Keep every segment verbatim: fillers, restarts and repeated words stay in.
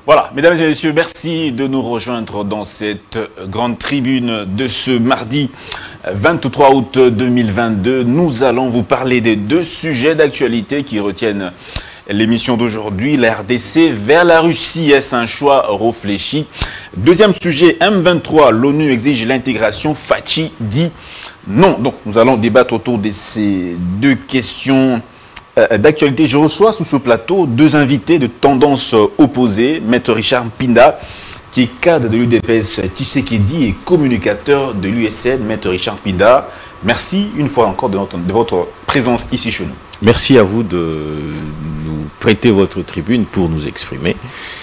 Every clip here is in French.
Voilà, mesdames et messieurs, merci de nous rejoindre dans cette grande tribune de ce mardi vingt-trois août deux mille vingt-deux. Nous allons vous parler des deux sujets d'actualité qui retiennent l'émission d'aujourd'hui. La R D C vers la Russie, est-ce un choix réfléchi? Deuxième sujet, M vingt-trois, l'ONU exige l'intégration, Fachi dit non. Donc nous allons débattre autour de ces deux questions d'actualité. Je reçois sous ce plateau deux invités de tendance opposée. Maître Richard Mpinda, qui est cadre de l'U D P S Tshisekedi et communicateur de l'U S N. Maître Richard Mpinda, merci une fois encore de, notre, de votre présence ici chez nous. Merci à vous de nous prêter votre tribune pour nous exprimer.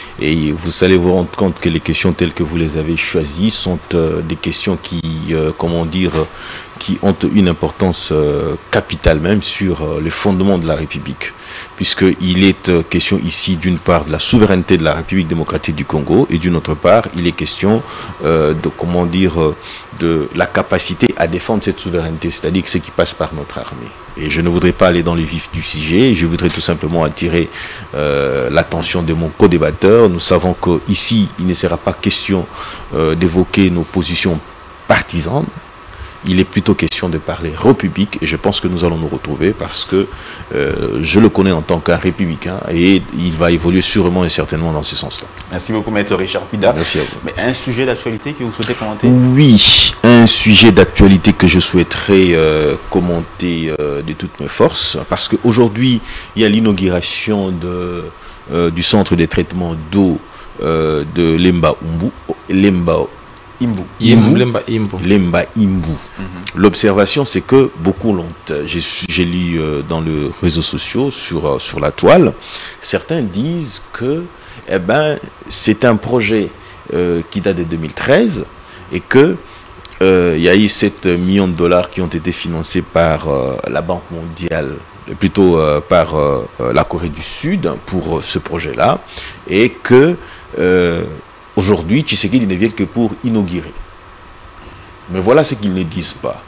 Et vous allez vous rendre compte que les questions telles que vous les avez choisies sont euh, des questions qui, euh, comment dire, qui ont une importance euh, capitale même sur euh, les fondements de la République. Puisqu'il est euh, question ici d'une part de la souveraineté de la République démocratique du Congo et d'une autre part, il est question euh, de, comment dire, euh, de la capacité à défendre cette souveraineté, c'est-à-dire ce qui passe par notre armée. Et je ne voudrais pas aller dans le vif du sujet, je voudrais tout simplement attirer euh, l'attention de mon co-débatteur. Nous savons qu'ici, il ne sera pas question euh, d'évoquer nos positions partisanes. Il est plutôt question de parler république et je pense que nous allons nous retrouver parce que euh, je le connais en tant qu'un républicain et il va évoluer sûrement et certainement dans ce sens-là. Merci beaucoup, Maître Richard Mpinda. Merci à vous. Mais un sujet d'actualité que vous souhaitez commenter? Oui, un sujet d'actualité que je souhaiterais euh, commenter euh, de toutes mes forces parce qu'aujourd'hui, il y a l'inauguration de, euh, du centre de traitement d'eau euh, de Lemba Umbu, Lemba Imbu. Imbu. Lemba Imbu. Lemba Imbu. Mm-hmm. L'observation, c'est que beaucoup l'ont. J'ai lu euh, dans les réseaux sociaux, sur, euh, sur la toile, certains disent que eh ben, c'est un projet euh, qui date de deux mille treize et que euh, il y a eu sept millions de dollars qui ont été financés par euh, la Banque mondiale, plutôt euh, par euh, la Corée du Sud pour ce projet-là, et que euh, aujourd'hui, Tshisekedi ne vient que pour inaugurer. Mais voilà ce qu'ils ne disent pas.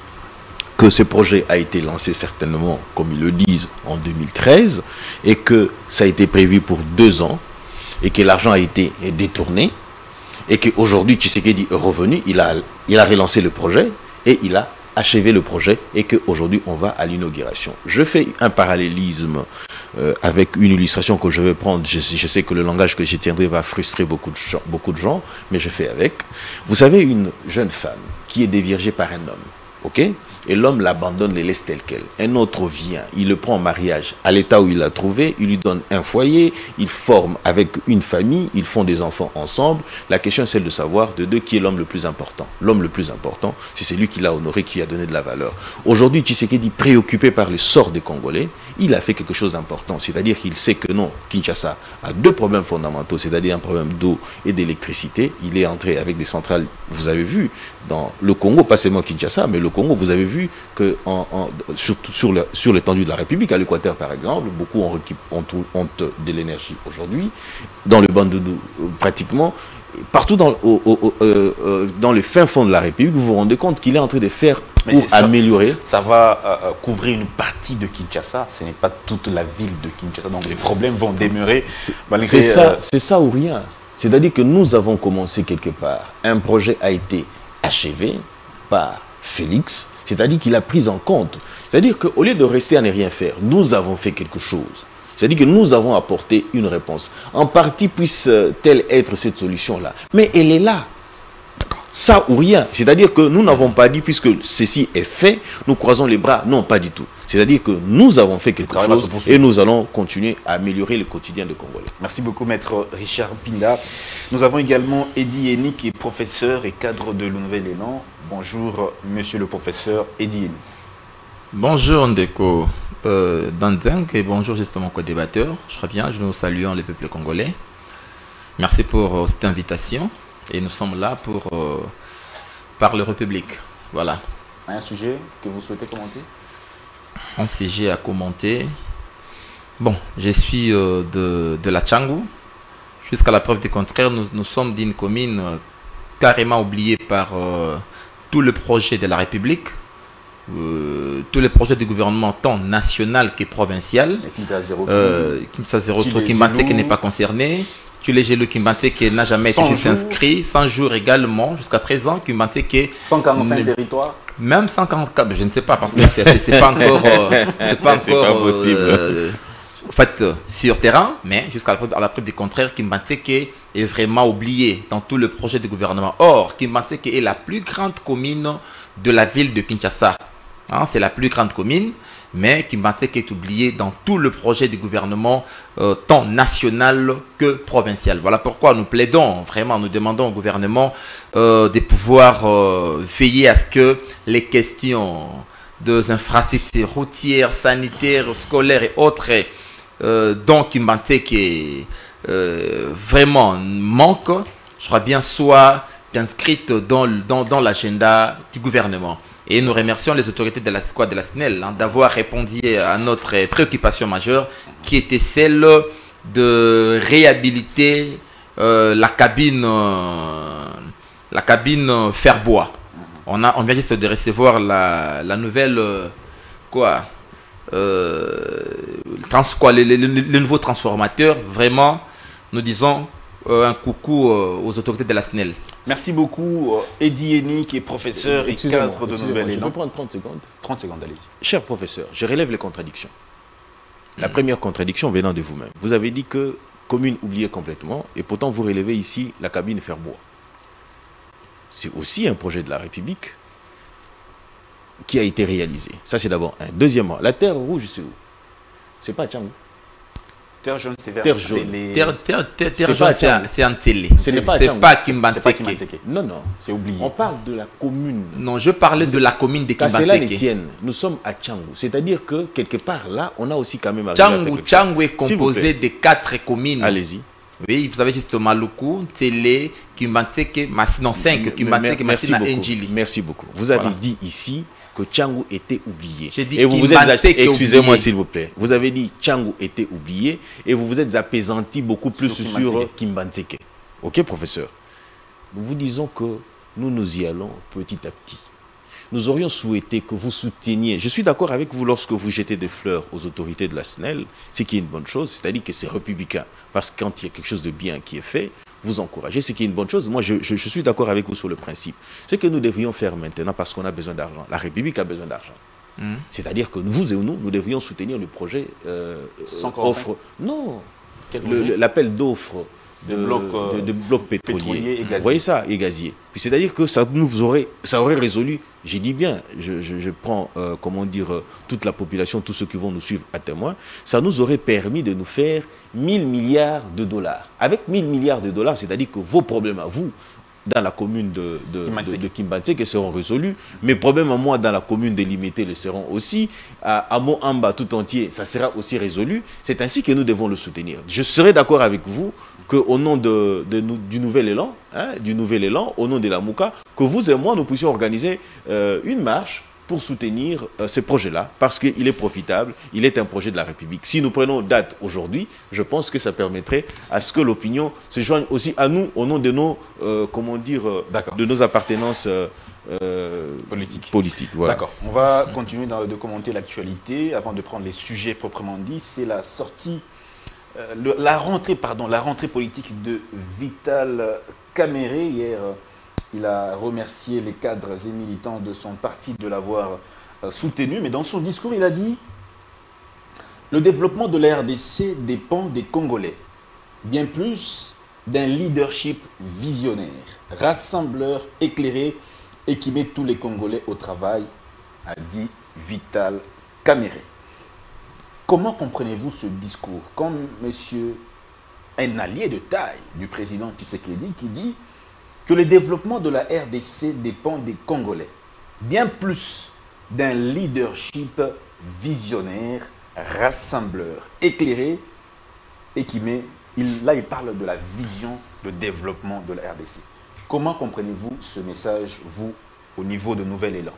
Que ce projet a été lancé certainement, comme ils le disent, en deux mille treize, et que ça a été prévu pour deux ans, et que l'argent a été détourné, et qu'aujourd'hui, Tshisekedi est revenu, il a, il a relancé le projet, et il a achevé le projet, et qu'aujourd'hui, on va à l'inauguration. Je fais un parallélisme Euh, avec une illustration que je vais prendre. Je, je sais que le langage que j'y tiendrai va frustrer beaucoup de, gens, beaucoup de gens, mais je fais avec. Vous savez, une jeune femme qui est déviergée par un homme, ok? Et l'homme l'abandonne, les laisse tel quel. Un autre vient, il le prend en mariage à l'état où il l'a trouvé, il lui donne un foyer, il forme avec une famille, ils font des enfants ensemble. La question est celle de savoir de deux qui est l'homme le plus important. L'homme le plus important, c'est celui qui l'a honoré, qui a donné de la valeur. Aujourd'hui, Tshisekedi, préoccupé par le sort des Congolais, il a fait quelque chose d'important. C'est-à-dire qu'il sait que non, Kinshasa a deux problèmes fondamentaux, c'est-à-dire un problème d'eau et d'électricité. Il est entré avec des centrales, vous avez vu, dans le Congo, pas seulement Kinshasa, mais le Congo, vous avez vu vu que en, en, surtout sur le, sur l'étendue de la République, à l'Équateur par exemple, beaucoup ont, ont, ont de l'énergie aujourd'hui. Dans le Bandundu, pratiquement, partout dans, au, au, euh, dans le fin fond de la République, vous vous rendez compte qu'il est en train de faire pour améliorer. Ça, ça va euh, couvrir une partie de Kinshasa, ce n'est pas toute la ville de Kinshasa, donc les problèmes vont demeurer. C'est ça, c'est ça ou rien. C'est-à-dire que nous avons commencé quelque part. Un projet a été achevé par Félix, c'est-à-dire qu'il a pris en compte. C'est-à-dire qu'au lieu de rester à ne rien faire, nous avons fait quelque chose. C'est-à-dire que nous avons apporté une réponse. En partie puisse-t-elle être cette solution-là, mais elle est là. Ça ou rien. C'est-à-dire que nous n'avons pas dit, puisque ceci est fait, nous croisons les bras. Non, pas du tout. C'est-à-dire que nous avons fait quelque chose et nous allons continuer à améliorer le quotidien des Congolais. Merci beaucoup, Maître Richard Mpinda. Nous avons également Eddy Eni, qui est professeur et cadre de Le Nouvel Élan. Bonjour, monsieur le professeur Eddy Eni. Bonjour, Ndeko euh, Danzeng, et bonjour justement co-débatteur. Je crois bien, nous saluons le peuple congolais. Merci pour euh, cette invitation. Et nous sommes là pour euh, parler République. Voilà. Un sujet que vous souhaitez commenter? Un sujet à commenter. Bon, je suis euh, de, de la Tchangou. Jusqu'à la preuve du contraire, nous, nous sommes d'une commune euh, carrément oubliée par euh, tout le projet de la République. Euh, tous les projets du gouvernement, tant national que provincial. Kinshasa zéro, euh, Kinshasa zéro, qui n'est pas concerné. Tulejelo Kimbanteke n'a jamais été juste inscrit, cent jours également, jusqu'à présent, Kimbanteke... cent quarante-cinq territoires. Même cent quarante-quatre, je ne sais pas, parce que c'est pas encore... Euh, c'est pas encore... pas possible. Euh, en fait, euh, sur terrain, mais jusqu'à la, la preuve du contraire, Kimbanteke est vraiment oublié dans tout le projet du gouvernement. Or, Kimbanteke est la plus grande commune de la ville de Kinshasa. Hein, c'est la plus grande commune, mais Kimbanteke est oublié dans tout le projet du gouvernement, euh, tant national que provincial. Voilà pourquoi nous plaidons, vraiment, nous demandons au gouvernement euh, de pouvoir euh, veiller à ce que les questions des infrastructures routières, sanitaires, scolaires et autres, euh, dont Kimbanteke euh, vraiment manque, je crois bien, soient inscrites dans, dans, dans l'agenda du gouvernement. Et nous remercions les autorités de la, quoi, de la S N E L hein, d'avoir répondu à notre préoccupation majeure qui était celle de réhabiliter euh, la cabine, euh, la cabine Ferbois. On, a, on vient juste de recevoir la, la nouvelle, euh, quoi, euh, trans, quoi le, le, le, le nouveau transformateur. Vraiment, nous disons euh, un coucou euh, aux autorités de la S N E L. Merci beaucoup, Eddy Eni, qui est professeur et cadre de Nouvel Élan. Je peux prendre trente secondes. trente secondes, allez-y. Cher professeur, je relève les contradictions. La mmh. première contradiction venant de vous-même. Vous avez dit que commune oubliée complètement, et pourtant vous relevez ici la cabine Ferbois. C'est aussi un projet de la République qui a été réalisé. Ça, c'est d'abord un. Deuxièmement, la terre rouge, c'est où? C'est pas à Tchangou. Terre jaune, c'est vers terre jaune. Les... Terre, terre, terre, terre jaune, c'est un télé. Ce n'est pas, pas Kimbanteke. Non, non, c'est oublié. On parle de la commune. Non, je parlais de la commune de Kimbanteke. C'est là les tiennes. Nous sommes à Tchangou. C'est-à-dire que quelque part là, on a aussi quand même... Tchangou, Tchangou est composé de quatre communes. Allez-y. Oui, vous avez juste Maluku, Télé, Kimbanteke, Massina, non, cinq, Kimbanteke, Massina, Njili. Merci beaucoup. Vous avez voilà. dit ici que Tchangou était oublié. Dit et vous vous êtes, excusez-moi s'il vous plaît, vous avez dit Tchangou était oublié et vous vous êtes apaisanti beaucoup plus sur, sur Kimbanteke. Ok, professeur? Nous vous disons que nous nous y allons petit à petit. Nous aurions souhaité que vous souteniez. Je suis d'accord avec vous lorsque vous jetez des fleurs aux autorités de la S N E L, ce qui est une bonne chose, c'est-à-dire que c'est républicain. Parce que quand il y a quelque chose de bien qui est fait, vous encouragez, ce qui est une bonne chose. Moi, je, je, je suis d'accord avec vous sur le principe. Ce que nous devrions faire maintenant, parce qu'on a besoin d'argent, la République a besoin d'argent. Mmh. C'est-à-dire que vous et nous, nous devrions soutenir le projet euh, offre. Non, l'appel d'offres de, de, euh, de, de blocs pétroliers. pétroliers et gaziers. Vous voyez ça, et gaziers. Puis c'est-à-dire que ça nous aurait, ça aurait résolu, j'ai dit bien, je, je, je prends, euh, comment dire, euh, toute la population, tous ceux qui vont nous suivre à témoin, ça nous aurait permis de nous faire mille milliards de dollars. Avec mille milliards de dollars, c'est-à-dire que vos problèmes à vous, dans la commune de, de, de, de Kimbanteke seront résolus. Mes problèmes à moi dans la commune de Limité le seront aussi. À, à Moamba tout entier, ça sera aussi résolu. C'est ainsi que nous devons le soutenir. Je serai d'accord avec vous qu'au nom de, de, de, du Nouvel Élan, hein, du Nouvel Élan, au nom de la Mouka, que vous et moi, nous puissions organiser euh, une marche pour soutenir euh, ce projet-là, parce qu'il est profitable, il est un projet de la République. Si nous prenons date aujourd'hui, je pense que ça permettrait à ce que l'opinion se joigne aussi à nous, au nom de nos, euh, comment dire, euh, de nos appartenances euh, euh, politiques. Politique, voilà. D'accord. On va continuer dans, de commenter l'actualité, avant de prendre les sujets proprement dits. C'est la sortie, euh, le, la rentrée, pardon, la rentrée politique de Vital Kamerhe hier. Il a remercié les cadres et militants de son parti de l'avoir soutenu. Mais dans son discours, il a dit « Le développement de la R D C dépend des Congolais, bien plus d'un leadership visionnaire, rassembleur, éclairé et qui met tous les Congolais au travail », a dit Vital Kamerhe. Comment comprenez-vous ce discours comme monsieur, un allié de taille du président Tshisekedi, qui dit que le développement de la R D C dépend des Congolais, bien plus d'un leadership visionnaire, rassembleur, éclairé, et qui met, il, là il parle de la vision de développement de la R D C. Comment comprenez-vous ce message, vous, au niveau de Nouvel Élan?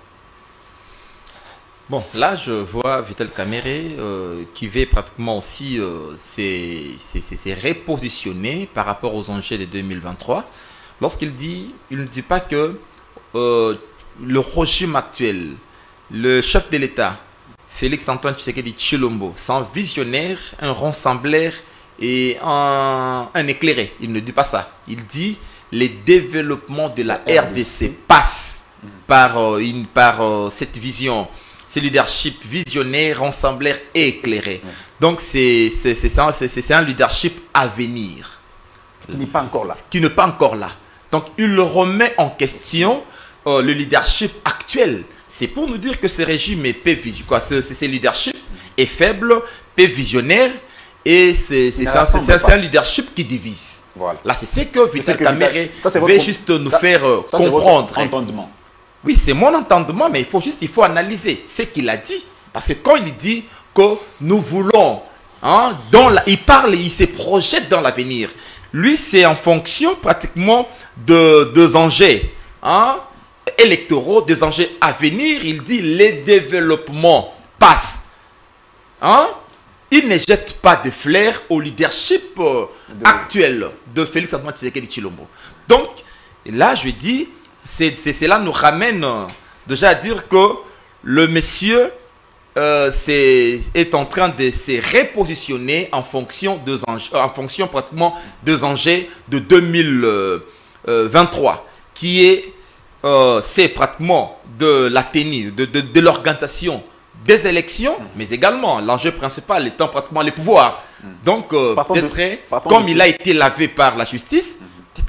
Bon, là je vois Vital Kamerhe euh, qui veut pratiquement aussi euh, se repositionner par rapport aux enjeux de deux mille vingt-trois. Lorsqu'il dit, il ne dit pas que euh, le régime actuel, le chef de l'État, Félix Antoine Tshisekedi Tshilombo, c'est un visionnaire, un rassembleur et un, un éclairé. Il ne dit pas ça. Il dit les développements de la R D C passent mmh. par, euh, une, par euh, cette vision, ce leadership visionnaire, rassemblaire et éclairé. Mmh. Donc c'est un leadership à venir. Qui n'est pas encore là. Qui n'est pas encore là. Donc il remet en question euh, le leadership actuel. C'est pour nous dire que ce régime est peu visionnaire, ce, ce, ce leadership est faible, peu visionnaire, et c'est un, un leadership qui divise. Voilà. Là, c'est ce que Vital Kamerhe veut juste nous ça, faire euh, ça, comprendre. Votre entendement. Oui, c'est mon entendement, mais il faut juste il faut analyser ce qu'il a dit. Parce que quand il dit que nous voulons, hein, dans la, il parle, il se projette dans l'avenir. Lui, c'est en fonction pratiquement de deux enjeux hein, électoraux, des enjeux à venir. Il dit les développements passent. Hein? Il ne jette pas de flair au leadership euh, de... actuel de Félix Antoine Tshisekedi Tshilombo. Donc, là, je dis, cela nous ramène euh, déjà à dire que le monsieur euh, est, est en train de se repositionner en fonction, de, en fonction pratiquement des enjeux de deux mille vingt-trois, qui est, euh, c'est pratiquement de la tenue, de, de, de l'organisation des élections, mais également l'enjeu principal étant pratiquement les pouvoirs. Donc, euh, peut-être, comme il a été lavé par la justice,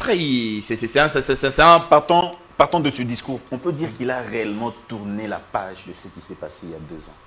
c'est un, c'est un... Partons, partons de ce discours. On peut dire qu'il a réellement tourné la page de ce qui s'est passé il y a deux ans.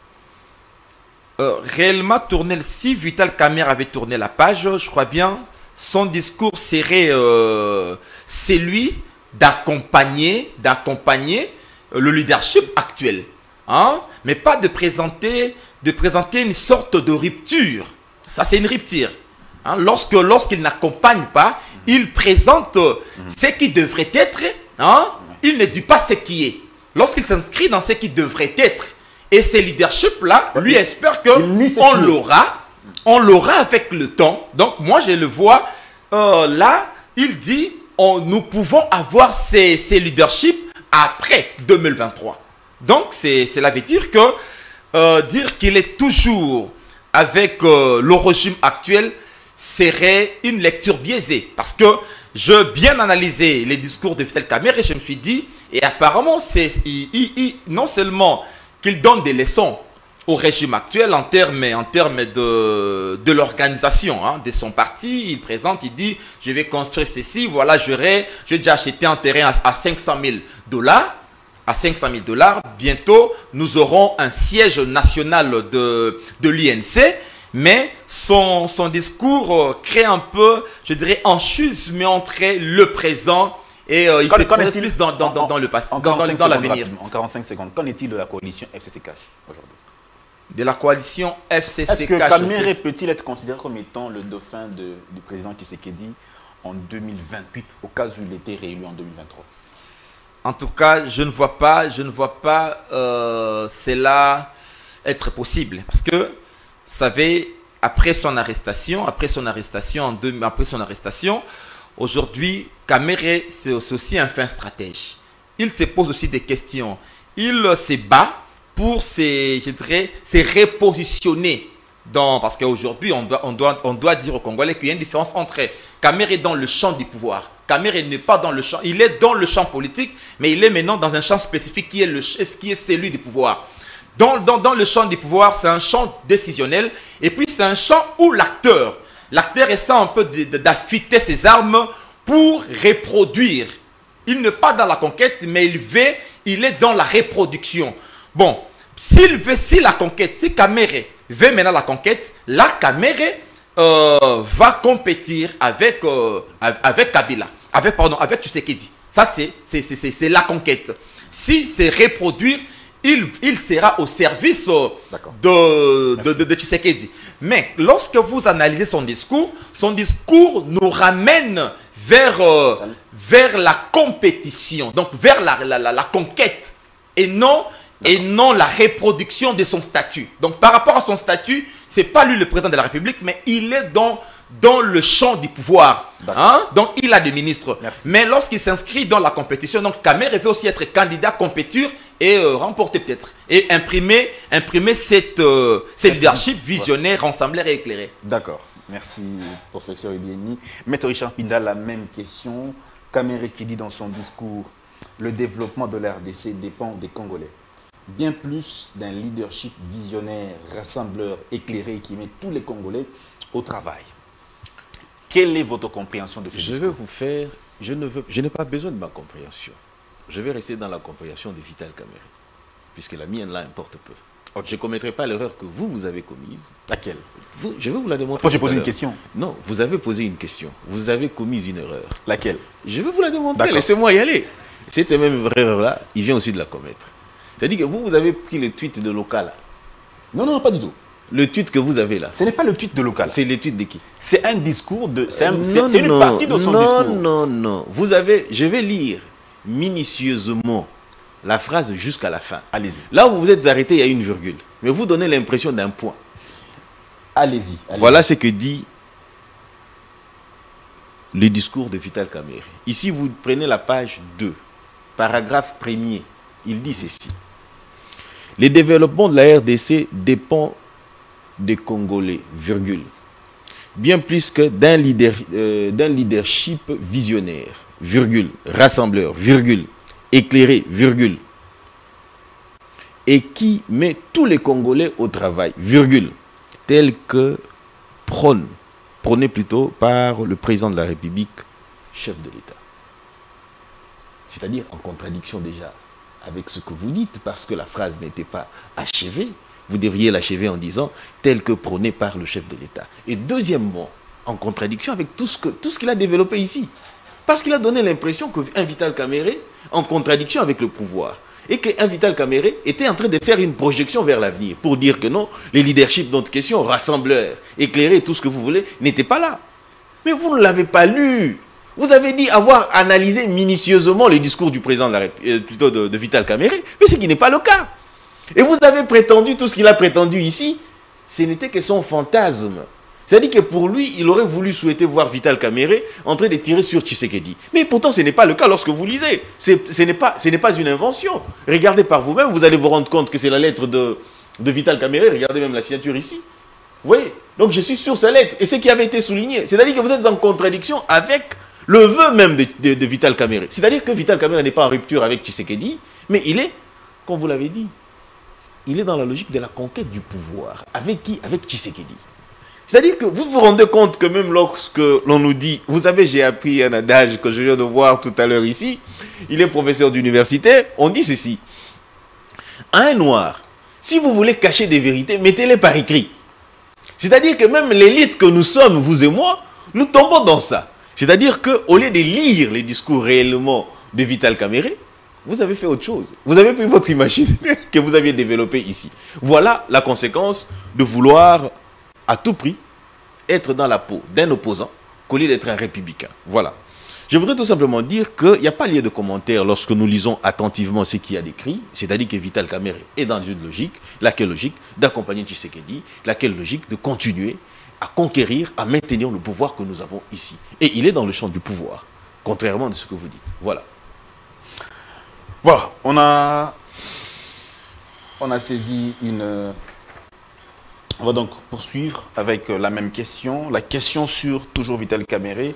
Euh, réellement tourné, si Vital Kamerhe avait tourné la page, je crois bien, son discours serait euh, celui d'accompagner, d'accompagner le leadership actuel. Hein? Mais pas de présenter, de présenter une sorte de rupture. Ça, c'est une rupture. Hein? Lorsque, lorsqu'il n'accompagne pas, il présente ce qui devrait être. Hein? Il ne dit pas ce qui est. Lorsqu'il s'inscrit dans ce qui devrait être. Et ce leadership-là, lui espère qu'on l'aura. On l'aura avec le temps. Donc, moi, je le vois. Euh, là, il dit, on, nous pouvons avoir ces, ces leaderships après deux mille vingt-trois. Donc, cela veut dire que euh, dire qu'il est toujours avec euh, le régime actuel serait une lecture biaisée. Parce que je bien analysé les discours de Vital Kamerhe et je me suis dit, et apparemment, c'est il, il, il, non seulement qu'il donne des leçons au régime actuel en termes, en termes de, de l'organisation hein, de son parti, il présente, il dit, je vais construire ceci, voilà, j'aurai, j'ai déjà acheté un terrain à, à cinq cent mille dollars. À cinq cent mille dollars, bientôt nous aurons un siège national de, de l'I N C, mais son, son discours euh, crée un peu, je dirais, un schisme entre le présent et euh, il se projette plus dans, dans, dans, dans le passé, dans, dans, dans l'avenir. En quarante-cinq secondes, qu'en est-il de la coalition F C C Cash aujourd'hui? De la coalition F C C Cash. Est-ce que Kamerhe peut-il être considéré comme étant le dauphin de, du président Tshisekedi en deux mille vingt-huit, au cas où il était réélu en deux mille vingt-trois? En tout cas, je ne vois pas, je ne vois pas euh, cela être possible. Parce que, vous savez, après son arrestation, après son arrestation, en deux, après son arrestation, aujourd'hui, Kamerhe, c'est aussi un fin stratège. Il se pose aussi des questions. Il se bat pour se, je dirais, se repositionner. Dans, parce qu'aujourd'hui, on doit, on, doit, on doit dire aux Congolais qu'il y a une différence entre Kamerhe dans le champ du pouvoir. Kamerhe n'est pas dans le champ, il est dans le champ politique, mais il est maintenant dans un champ spécifique qui est, le, qui est celui du pouvoir. Dans, dans, dans le champ du pouvoir, c'est un champ décisionnel, et puis c'est un champ où l'acteur, l'acteur essaie un peu d'affûter ses armes pour reproduire. Il n'est pas dans la conquête, mais il veut, il est dans la reproduction. Bon, s'il veut, si la conquête, si Kamerhe veut maintenant la conquête, là, Kamerhe euh, va compétir avec, euh, avec Kabila, avec, pardon, avec Tshisekedi. Ça, c'est la conquête. Si c'est reproduire, il, il sera au service euh, de, de, de, de Tshisekedi. Mais lorsque vous analysez son discours, son discours nous ramène vers, euh, vers la compétition, donc vers la, la, la, la conquête, et non... et non la reproduction de son statut. Donc par rapport à son statut, ce n'est pas lui le président de la République, mais il est dans, dans le champ du pouvoir. Hein? Donc il a des ministres. Merci. Mais lorsqu'il s'inscrit dans la compétition, donc Kamerhe veut aussi être candidat, compétir et euh, remporter peut-être. Et imprimer, imprimer cette, euh, cette leadership visionnaire, rassemblaire et éclairé. D'accord. Merci, professeur Idieni. Maître Richard Pinda, la même question. Kamere qui dit dans son discours, le développement de la R D C dépend des Congolais. Bien plus d'un leadership visionnaire, rassembleur, éclairé qui met tous les Congolais au travail. Quelle est votre compréhension de ce Je discours? vais vous faire, je ne veux, je n'ai pas besoin de ma compréhension. Je vais rester dans la compréhension de Vital Kamerhe, puisque la mienne là importe peu. Okay. Je ne commettrai pas l'erreur que vous, vous avez commise. Laquelle? Vous, je vais vous la démontrer. Moi, j'ai posé une question. Non, vous avez posé une question. Vous avez commis une erreur. Laquelle? Je vais vous la démontrer. Laissez-moi y aller. Cette même erreur-là, il vient aussi de la commettre. C'est-à-dire que vous, vous avez pris le tweet de Local. Non, non, pas du tout. Le tweet que vous avez là. Ce n'est pas le tweet de Local. C'est le tweet de qui? C'est un discours de... C'est un, non, une non, partie de son non, discours. Non, non, non. Vous avez... Je vais lire minutieusement la phrase jusqu'à la fin. Allez-y. Là où vous êtes arrêté, il y a une virgule. Mais vous donnez l'impression d'un point. Allez-y. Allez Voilà ce que dit le discours de Vital Kamerhe. Ici, vous prenez la page deux, paragraphe premier. Il dit ceci. Le développement de la R D C dépend des Congolais, virgule. Bien plus que d'un leader, euh, d'un leadership visionnaire, virgule, rassembleur, virgule, éclairé, virgule, et qui met tous les Congolais au travail, virgule, tel que prône, prôné plutôt par le président de la République, chef de l'État. C'est-à-dire en contradiction déjà avec ce que vous dites, parce que la phrase n'était pas achevée. Vous devriez l'achever en disant tel que prôné par le chef de l'État. Et deuxièmement, en contradiction avec tout ce que, tout ce qu'il a développé ici. Parce qu'il a donné l'impression qu'un Vital Kamerhe en contradiction avec le pouvoir. Et qu'un Vital Kamerhe était en train de faire une projection vers l'avenir. Pour dire que non, les leaderships dont question, rassembleurs, éclairés, tout ce que vous voulez, n'étaient pas là. Mais vous ne l'avez pas lu. Vous avez dit avoir analysé minutieusement le discours du président de la République, plutôt de, de Vital Kamerhe, mais ce qui n'est pas le cas. Et vous avez prétendu tout ce qu'il a prétendu ici, ce n'était que son fantasme. C'est-à-dire que pour lui, il aurait voulu souhaiter voir Vital Kamerhe en train de tirer sur Tshisekedi. Mais pourtant, ce n'est pas le cas lorsque vous lisez. Ce n'est pas, ce n'est pas une invention. Regardez par vous-même, vous allez vous rendre compte que c'est la lettre de, de Vital Kamerhe. Regardez même la signature ici. Vous voyez? Donc je suis sur sa lettre. Et ce qui avait été souligné, c'est-à-dire que vous êtes en contradiction avec le vœu même de, de, de Vital Kamerhe. C'est-à-dire que Vital Kamerhe n'est pas en rupture avec Tshisekedi, mais il est, comme vous l'avez dit, il est dans la logique de la conquête du pouvoir. Avec qui? Avec Tshisekedi. C'est-à-dire que vous vous rendez compte que même lorsque l'on nous dit, vous savez, j'ai appris un adage que je viens de voir tout à l'heure ici, il est professeur d'université, on dit ceci. À un noir, si vous voulez cacher des vérités, mettez-les par écrit. C'est-à-dire que même l'élite que nous sommes, vous et moi, nous tombons dans ça. C'est-à-dire qu'au lieu de lire les discours réellement de Vital Kamerhe, vous avez fait autre chose. Vous avez pris votre imaginaire que vous aviez développé ici. Voilà la conséquence de vouloir à tout prix être dans la peau d'un opposant qu'au lieu d'être un républicain. Voilà. Je voudrais tout simplement dire qu'il n'y a pas lieu de commentaire lorsque nous lisons attentivement ce qu'il y a décrit, c'est-à-dire que Vital Kamerhe est dans une logique, laquelle logique d'accompagner Tshisekedi, laquelle logique de continuer à conquérir, à maintenir le pouvoir que nous avons ici. Et il est dans le champ du pouvoir, contrairement à ce que vous dites. Voilà. Voilà, on a, on a saisi une... On va donc poursuivre avec la même question. La question sur toujours Vital Kamerhe.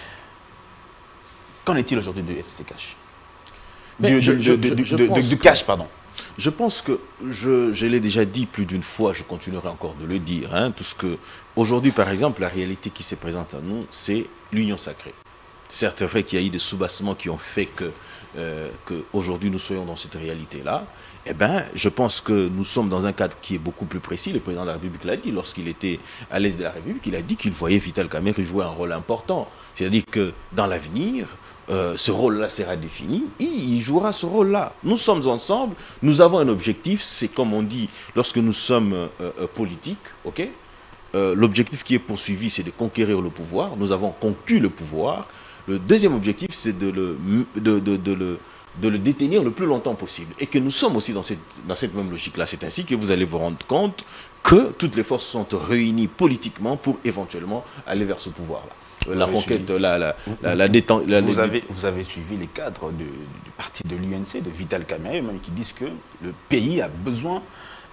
Qu'en est-il aujourd'hui de F C C Cash? Du, je, de, je, de, je, de, de, de Cash, pardon. Je pense que, je, je l'ai déjà dit plus d'une fois, je continuerai encore de le dire. Hein, tout ce que, aujourd'hui, par exemple, la réalité qui se présente à nous, c'est l'union sacrée. Certes, c'est vrai qu'il y a eu des soubassements qui ont fait que, euh, qu'aujourd'hui nous soyons dans cette réalité-là. Eh bien, je pense que nous sommes dans un cadre qui est beaucoup plus précis. Le président de la République l'a dit lorsqu'il était à l'est de la République. Il a dit qu'il voyait Vital Kamerhe jouer un rôle important. C'est-à-dire que dans l'avenir, euh, ce rôle-là sera défini. Il, il jouera ce rôle-là. Nous sommes ensemble. Nous avons un objectif. C'est comme on dit lorsque nous sommes euh, euh, politiques. Okay euh, l'objectif qui est poursuivi, c'est de conquérir le pouvoir. Nous avons conquis le pouvoir. Le deuxième objectif, c'est de le... De, de, de le de le détenir le plus longtemps possible. Et que nous sommes aussi dans cette, dans cette même logique-là. C'est ainsi que vous allez vous rendre compte que toutes les forces sont réunies politiquement pour éventuellement aller vers ce pouvoir-là. La conquête, la, la, la, la détente... Vous avez, vous avez suivi les cadres de, du parti de l'U N C, de Vital Kamerhe, même qui disent que le pays a besoin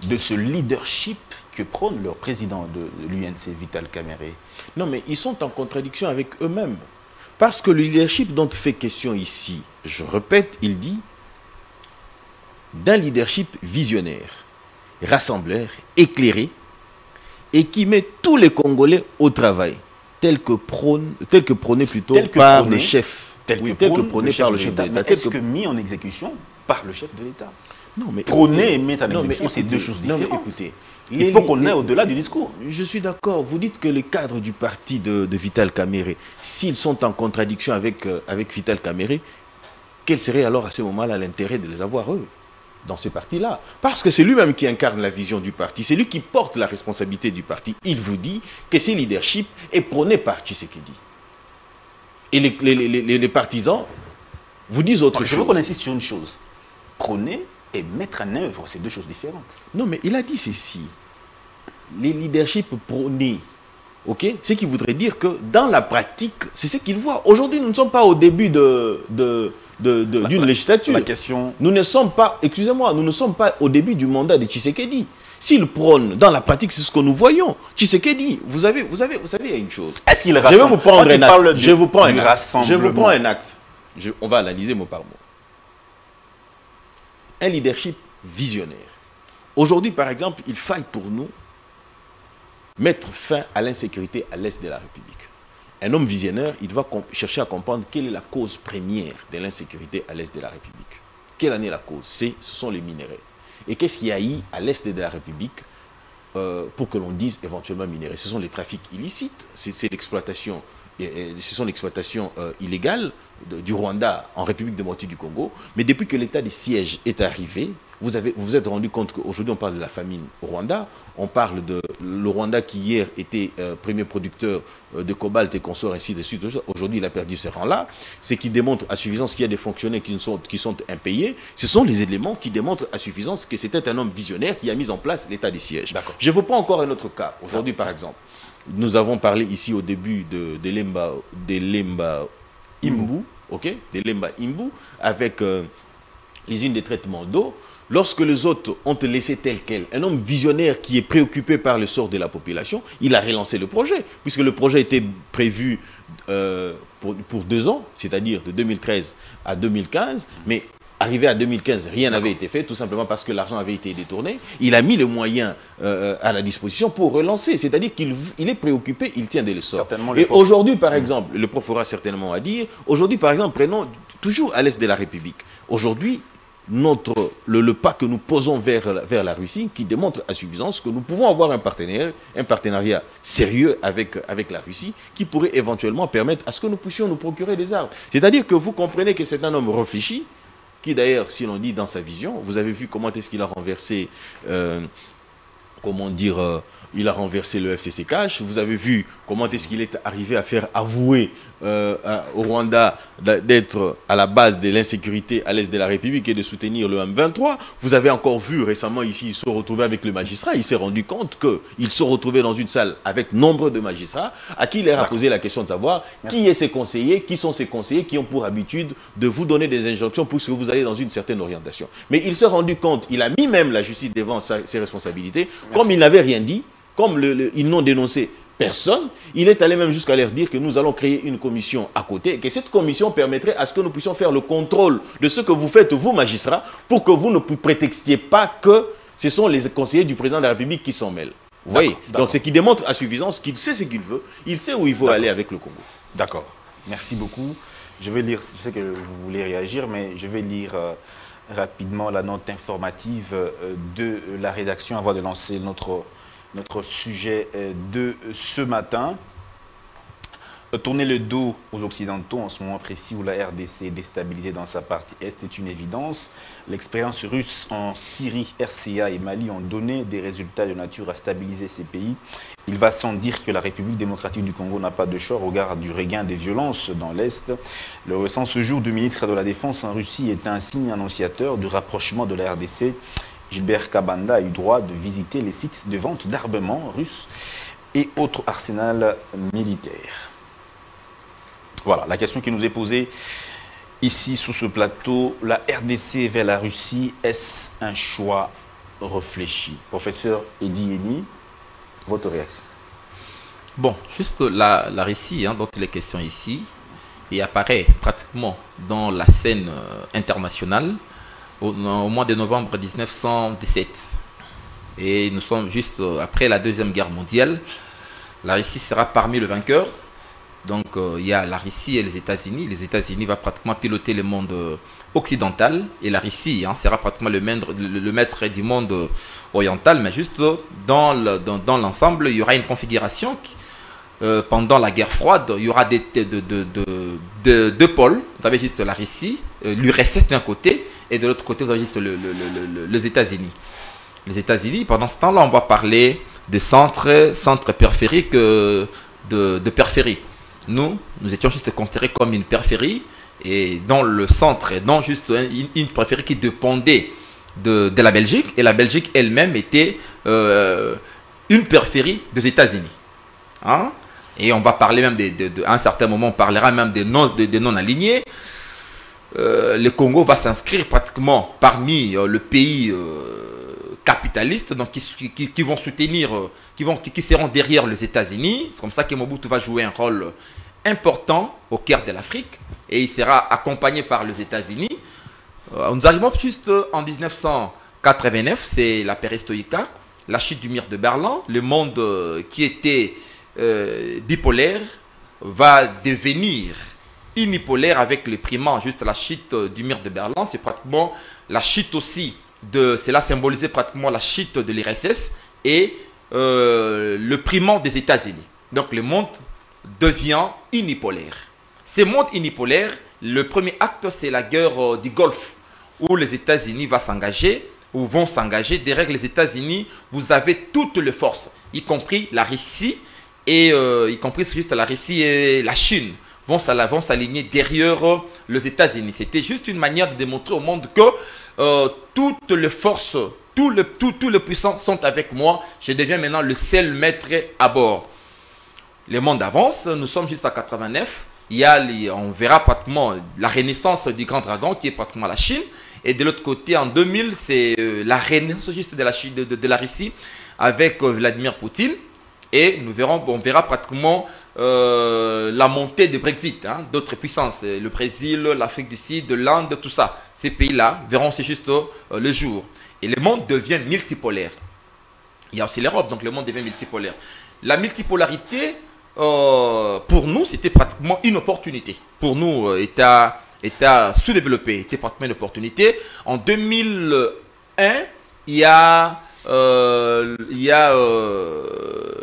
de ce leadership que prône leur président de l'U N C, Vital Kamerhe? Non, mais ils sont en contradiction avec eux-mêmes. Parce que le leadership dont fait question ici, je répète, il dit d'un leadership visionnaire, rassembleur, éclairé, et qui met tous les Congolais au travail, tel que prône, tel que prôné plutôt tel que par prôné, le chef, tel oui, que, tel prône que prôné le par le de chef de l'État. l'État. Est-ce que... que mis en exécution par le chef de l'État? Non, mais prôner écoutez, et mettre en non, exécution, c'est deux choses différentes. Non, mais écoutez, il les, faut qu'on les, aille au-delà du discours. Je suis d'accord. Vous dites que les cadres du parti de, de Vital Kamerhe, s'ils sont en contradiction avec, euh, avec Vital Kamerhe, quel serait alors à ce moment-là l'intérêt de les avoir eux dans ces partis-là? Parce que c'est lui-même qui incarne la vision du parti, c'est lui qui porte la responsabilité du parti. Il vous dit que ce leadership est prôné par Tshisekedi. Et les, les, les, les, les partisans vous disent autre Alors, chose. Je veux qu'on insiste sur une chose. Prôner et mettre en œuvre, c'est deux choses différentes. Non, mais il a dit ceci. Les leaderships prônés, ok, ce qui voudrait dire que dans la pratique, c'est ce qu'ils voient. Aujourd'hui, nous ne sommes pas au début de... de d'une législature. La question... Nous ne sommes pas, excusez-moi, nous ne sommes pas au début du mandat de Tshisekedi. S'il prône, dans la pratique, c'est ce que nous voyons. Tshisekedi, vous avez, vous avez, vous savez, il y a une chose. Est-ce qu'il rassemble? Je vais vous prendre un acte. Du, je vous prends un acte. Je vous prends un acte. Je, on va analyser mot par mot. Un leadership visionnaire. Aujourd'hui, par exemple, il faille pour nous mettre fin à l'insécurité à l'est de la République. Un homme visionnaire, il doit chercher à comprendre quelle est la cause première de l'insécurité à l'est de la République. Quelle en est la cause? Ce sont les minéraux. Et qu'est-ce qu'il y a eu à l'est de la République euh, pour que l'on dise éventuellement minéraux? Ce sont les trafics illicites, c'est l'exploitation, ce sont l'exploitation euh, illégale de, du Rwanda en République démocratique du Congo. Mais depuis que l'état de siège est arrivé, vous avez, vous vous êtes rendu compte qu'aujourd'hui on parle de la famine au Rwanda, on parle de le Rwanda qui hier était euh, premier producteur euh, de cobalt et consorts, ainsi de suite. Aujourd'hui il a perdu ces rangs-là. Ce qui démontre à suffisance qu'il y a des fonctionnaires qui sont, qui sont impayés. Ce sont les éléments qui démontrent à suffisance que c'était un homme visionnaire qui a mis en place l'état de siège. Je vous prends encore un autre cas. Aujourd'hui par exemple, nous avons parlé ici au début de, de Lemba, de Lemba Imbu, ok, de Lemba Imbu, avec euh, l'usine de traitement d'eau. Lorsque les autres ont laissé tel quel, un homme visionnaire qui est préoccupé par le sort de la population, il a relancé le projet, puisque le projet était prévu euh, pour, pour deux ans, c'est-à-dire de deux mille treize à deux mille quinze, mais arrivé à deux mille quinze, rien n'avait été fait, tout simplement parce que l'argent avait été détourné. Il a mis les moyens euh, à la disposition pour relancer, c'est-à-dire qu'il il est préoccupé, il tient de l'essor. Et aujourd'hui, par exemple, le prof aura certainement à dire, aujourd'hui, par exemple, prenons toujours à l'est de la République. Aujourd'hui, notre, le, le pas que nous posons vers, vers la Russie, qui démontre à suffisance que nous pouvons avoir un partenaire, un partenariat sérieux avec, avec la Russie, qui pourrait éventuellement permettre à ce que nous puissions nous procurer des armes. C'est-à-dire que vous comprenez que c'est un homme réfléchi, qui d'ailleurs, si l'on dit dans sa vision, vous avez vu comment est-ce qu'il a renversé, euh, comment dire, euh, il a renversé le F C C Cash, vous avez vu comment est-ce qu'il est arrivé à faire avouer euh, à, au Rwanda d'être à la base de l'insécurité à l'est de la République et de soutenir le M vingt-trois. Vous avez encore vu récemment ici, il se retrouvait avec le magistrat, il s'est rendu compte qu'il se retrouvait dans une salle avec nombre de magistrats, à qui il a posé la question de savoir Merci. qui est ses conseillers, qui sont ses conseillers, qui ont pour habitude de vous donner des injonctions pour que vous allez dans une certaine orientation. Mais il s'est rendu compte, il a mis même la justice devant sa, ses responsabilités, Merci. comme il n'avait rien dit, comme le, le, ils n'ont dénoncé personne, il est allé même jusqu'à leur dire que nous allons créer une commission à côté et que cette commission permettrait à ce que nous puissions faire le contrôle de ce que vous faites, vous, magistrats, pour que vous ne prétextiez pas que ce sont les conseillers du président de la République qui s'en mêlent. Vous voyez? Donc, ce qui démontre à suffisance qu'il sait ce qu'il veut, il sait où il veut aller avec le Congo. D'accord. Merci beaucoup. Je vais lire, je sais que vous voulez réagir, mais je vais lire euh, rapidement la note informative euh, de la rédaction avant de lancer notre... Notre sujet de ce matin, tourner le dos aux Occidentaux en ce moment précis où la R D C est déstabilisée dans sa partie Est est une évidence. L'expérience russe en Syrie, R C A et Mali ont donné des résultats de nature à stabiliser ces pays. Il va sans dire que la République démocratique du Congo n'a pas de choix au regard du regain des violences dans l'Est. Le récent séjour du ministre de la Défense en Russie est un signe annonciateur du rapprochement de la R D C. Gilbert Kabanda a eu droit de visiter les sites de vente d'armement russes et autres arsenals militaires. Voilà, la question qui nous est posée ici, sous ce plateau, la R D C vers la Russie, est-ce un choix réfléchi. Professeur Eddy Eni, votre réaction? Bon, juste la, la Russie, hein, dont il est question ici, et apparaît pratiquement dans la scène euh, internationale au, au mois de novembre mille neuf cent dix-sept. Et nous sommes juste euh, après la Deuxième Guerre mondiale. La Russie sera parmi les vainqueurs. Donc euh, il y a la Russie et les États-Unis. Les États-Unis vont pratiquement piloter le monde euh, occidental. Et la Russie hein, sera pratiquement le maître, le, le maître du monde euh, oriental. Mais juste euh, dans l'ensemble, dans, dans il y aura une configuration qui, Euh, pendant la guerre froide, il y aura des, de, de, de, de, deux pôles. Vous avez juste la Russie, euh, l'U R S S d'un côté, et de l'autre côté, vous avez juste le, le, le, le, les États-Unis. Les États-Unis, pendant ce temps-là, on va parler de centres, centres périphériques, euh, de, de périphérie. Nous, nous étions juste considérés comme une périphérie, et dans le centre, dans juste une, une périphérie qui dépendait de, de la Belgique, et la Belgique elle-même était euh, une périphérie des États-Unis. Hein? Et on va parler même, de, de, de, à un certain moment, on parlera même des non, de, de non-alignés. Euh, le Congo va s'inscrire pratiquement parmi euh, le pays euh, capitaliste, donc qui, qui, qui vont soutenir, euh, qui, vont, qui, qui seront derrière les États-Unis. C'est comme ça que Mobutu va jouer un rôle important au cœur de l'Afrique. Et il sera accompagné par les États-Unis. Euh, nous arrivons juste en mille neuf cent quatre-vingt-neuf, c'est la perestroïka, la chute du mur de Berlin. Le monde euh, qui était Euh, bipolaire va devenir unipolaire avec le primant, juste la chute euh, du mur de Berlin. C'est pratiquement la chute aussi de, cela symbolisait pratiquement la chute de l'U R S S et euh, le primant des États-Unis. Donc le monde devient unipolaire. Ce monde unipolaire, le premier acte c'est la guerre euh, du Golfe où les États-Unis vont s'engager ou vont s'engager. Derrière les États-Unis, vous avez toutes les forces, y compris la Russie. Et euh, y compris juste la Russie et la Chine vont s'aligner derrière euh, les États-Unis. C'était juste une manière de démontrer au monde que euh, toutes les forces, tous les, tous, tous les puissants sont avec moi. Je deviens maintenant le seul maître à bord. Le monde avance, nous sommes juste à quatre-vingt-neuf. Il y a les, on verra pratiquement la renaissance du grand dragon qui est pratiquement la Chine. Et de l'autre côté, en deux mille, c'est euh, la renaissance juste de la, Chine, de, de, de la Russie avec euh, Vladimir Poutine. Et nous verrons, on verra pratiquement euh, la montée du Brexit, hein, d'autres puissances, le Brésil, l'Afrique du Sud, l'Inde, tout ça. Ces pays-là verront c'est juste euh, le jour. Et le monde devient multipolaire. Il y a aussi l'Europe, donc le monde devient multipolaire. La multipolarité, euh, pour nous, c'était pratiquement une opportunité. Pour nous, euh, État, État sous-développé, c'était pratiquement une opportunité. En deux mille un, il y a... Euh, il y a, euh,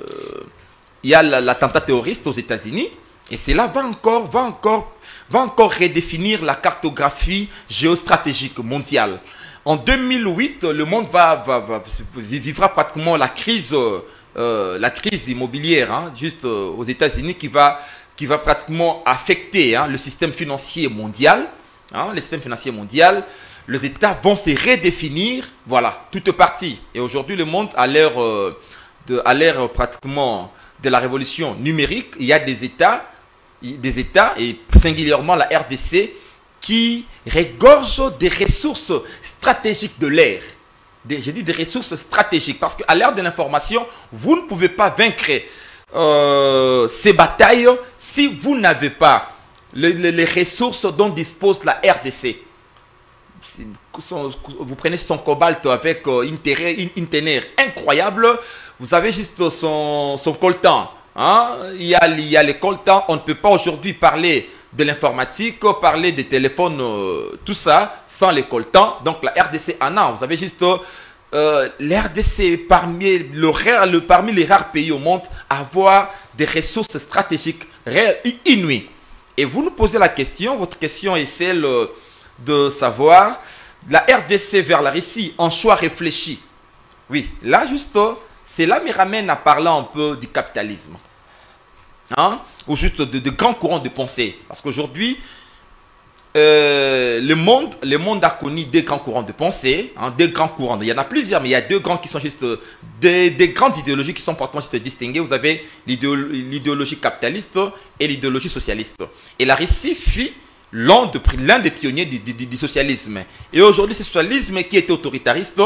il y a l'attentat terroriste aux États-Unis et cela va encore, va, encore, va encore redéfinir la cartographie géostratégique mondiale. En deux mille huit, le monde va, va, va, vivra pratiquement la crise, euh, la crise immobilière hein, juste euh, aux États-Unis qui va, qui va pratiquement affecter hein, le système financier mondial. Hein, le système financier mondial. Les États vont se redéfinir, voilà, toute partie. Et aujourd'hui, le monde, à l'ère euh, euh, pratiquement de la révolution numérique, il y a des États, des États, et singulièrement la R D C, qui regorgent des ressources stratégiques de l'ère. Je dis des ressources stratégiques, parce qu'à l'ère de l'information, vous ne pouvez pas vaincre euh, ces batailles si vous n'avez pas les, les, les ressources dont dispose la R D C. Vous prenez son cobalt avec euh, une ténère incroyable, vous avez juste son, son coltan. Hein? Il y a, il y a les coltans, on ne peut pas aujourd'hui parler de l'informatique, parler des téléphones, euh, tout ça, sans les coltans. Donc la R D C en a, vous avez juste euh, la R D C parmi, le rare, le, parmi les rares pays au monde à avoir des ressources stratégiques inouïes. Et vous nous posez la question, votre question est celle de savoir la R D C vers la Russie, en choix réfléchi. Oui, là juste, cela me ramène à parler un peu du capitalisme. Hein? Ou juste de, de grands courants de pensée. Parce qu'aujourd'hui, euh, le, monde, le monde a connu des grands courants de pensée. Hein, des grands courants. Il y en a plusieurs, mais il y a deux grands qui sont juste des, des grandes idéologies qui sont pratiquement juste distinguées. Vous avez l'idéologie capitaliste et l'idéologie socialiste. Et la Russie fut l'un de, des pionniers du, du, du socialisme. Et aujourd'hui, ce socialisme qui était autoritariste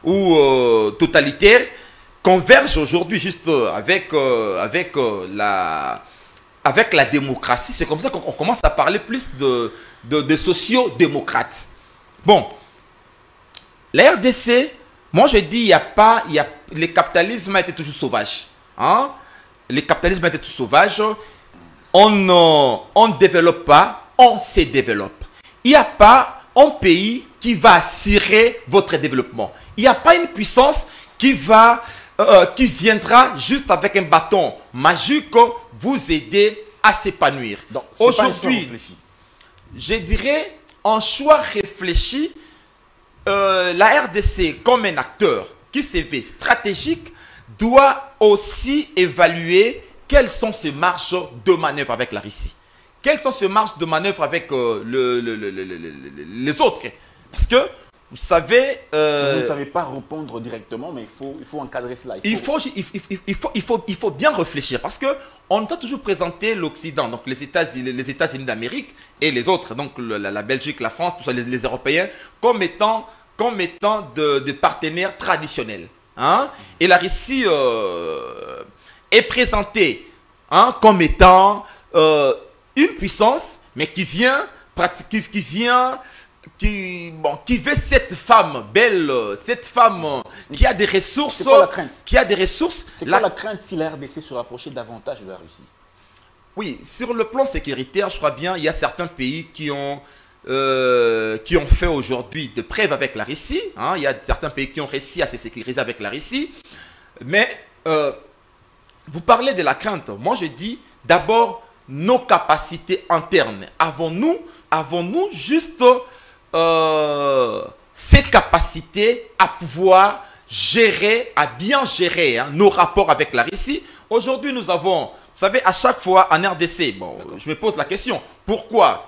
ou euh, totalitaires convergent aujourd'hui juste avec, euh, avec, euh, la, avec la démocratie. C'est comme ça qu'on commence à parler plus de, de, de sociaux-démocrates. Bon, la R D C, moi je dis, il y a pas, il y a, le capitalisme a été toujours sauvage. Hein? Le capitalisme a été toujours sauvage. On ne développe pas, on se développe. Il n'y a pas un pays qui va assurer votre développement. Il n'y a pas une puissance qui va, euh, qui viendra juste avec un bâton magique vous aider à s'épanouir. Aujourd'hui, je dirais un choix réfléchi. Euh, la R D C, comme un acteur qui se veut stratégique, doit aussi évaluer quelles sont ses marges de manœuvre avec la Russie. Quelles sont ces marges de manœuvre avec euh, le, le, le, le, le, les autres? Parce que, vous savez... Euh, vous ne savez pas répondre directement, mais il faut, il faut encadrer cela. Il faut, il, faut, il, il, il, faut, il, faut, il faut bien réfléchir. Parce qu'on doit toujours présenter l'Occident, donc les États-Unis les États-Unis d'Amérique et les autres, donc la, la Belgique, la France, tout ça, les, les Européens, comme étant, comme étant de, de partenaires traditionnels. Hein? Et la Russie euh, est présentée hein, comme étant... Euh, une puissance, mais qui vient, qui, qui vient, qui, bon, qui veut cette femme belle, cette femme qui a des ressources. C'est quoi la crainte? Qui a des ressources. C'est quoi la... la crainte si la R D C se rapprochait davantage de la Russie? Oui, sur le plan sécuritaire, je crois bien, il y a certains pays qui ont, euh, qui ont fait aujourd'hui de preuves avec la Russie. Hein, il y a certains pays qui ont réussi à se sécuriser avec la Russie. Mais, euh, vous parlez de la crainte. Moi, je dis d'abord, nos capacités internes. Avons-nous avons-nous juste euh, ces capacités à pouvoir gérer, à bien gérer hein, nos rapports avec la Russie? Aujourd'hui, nous avons, vous savez, à chaque fois en R D C, bon, je me pose la question, pourquoi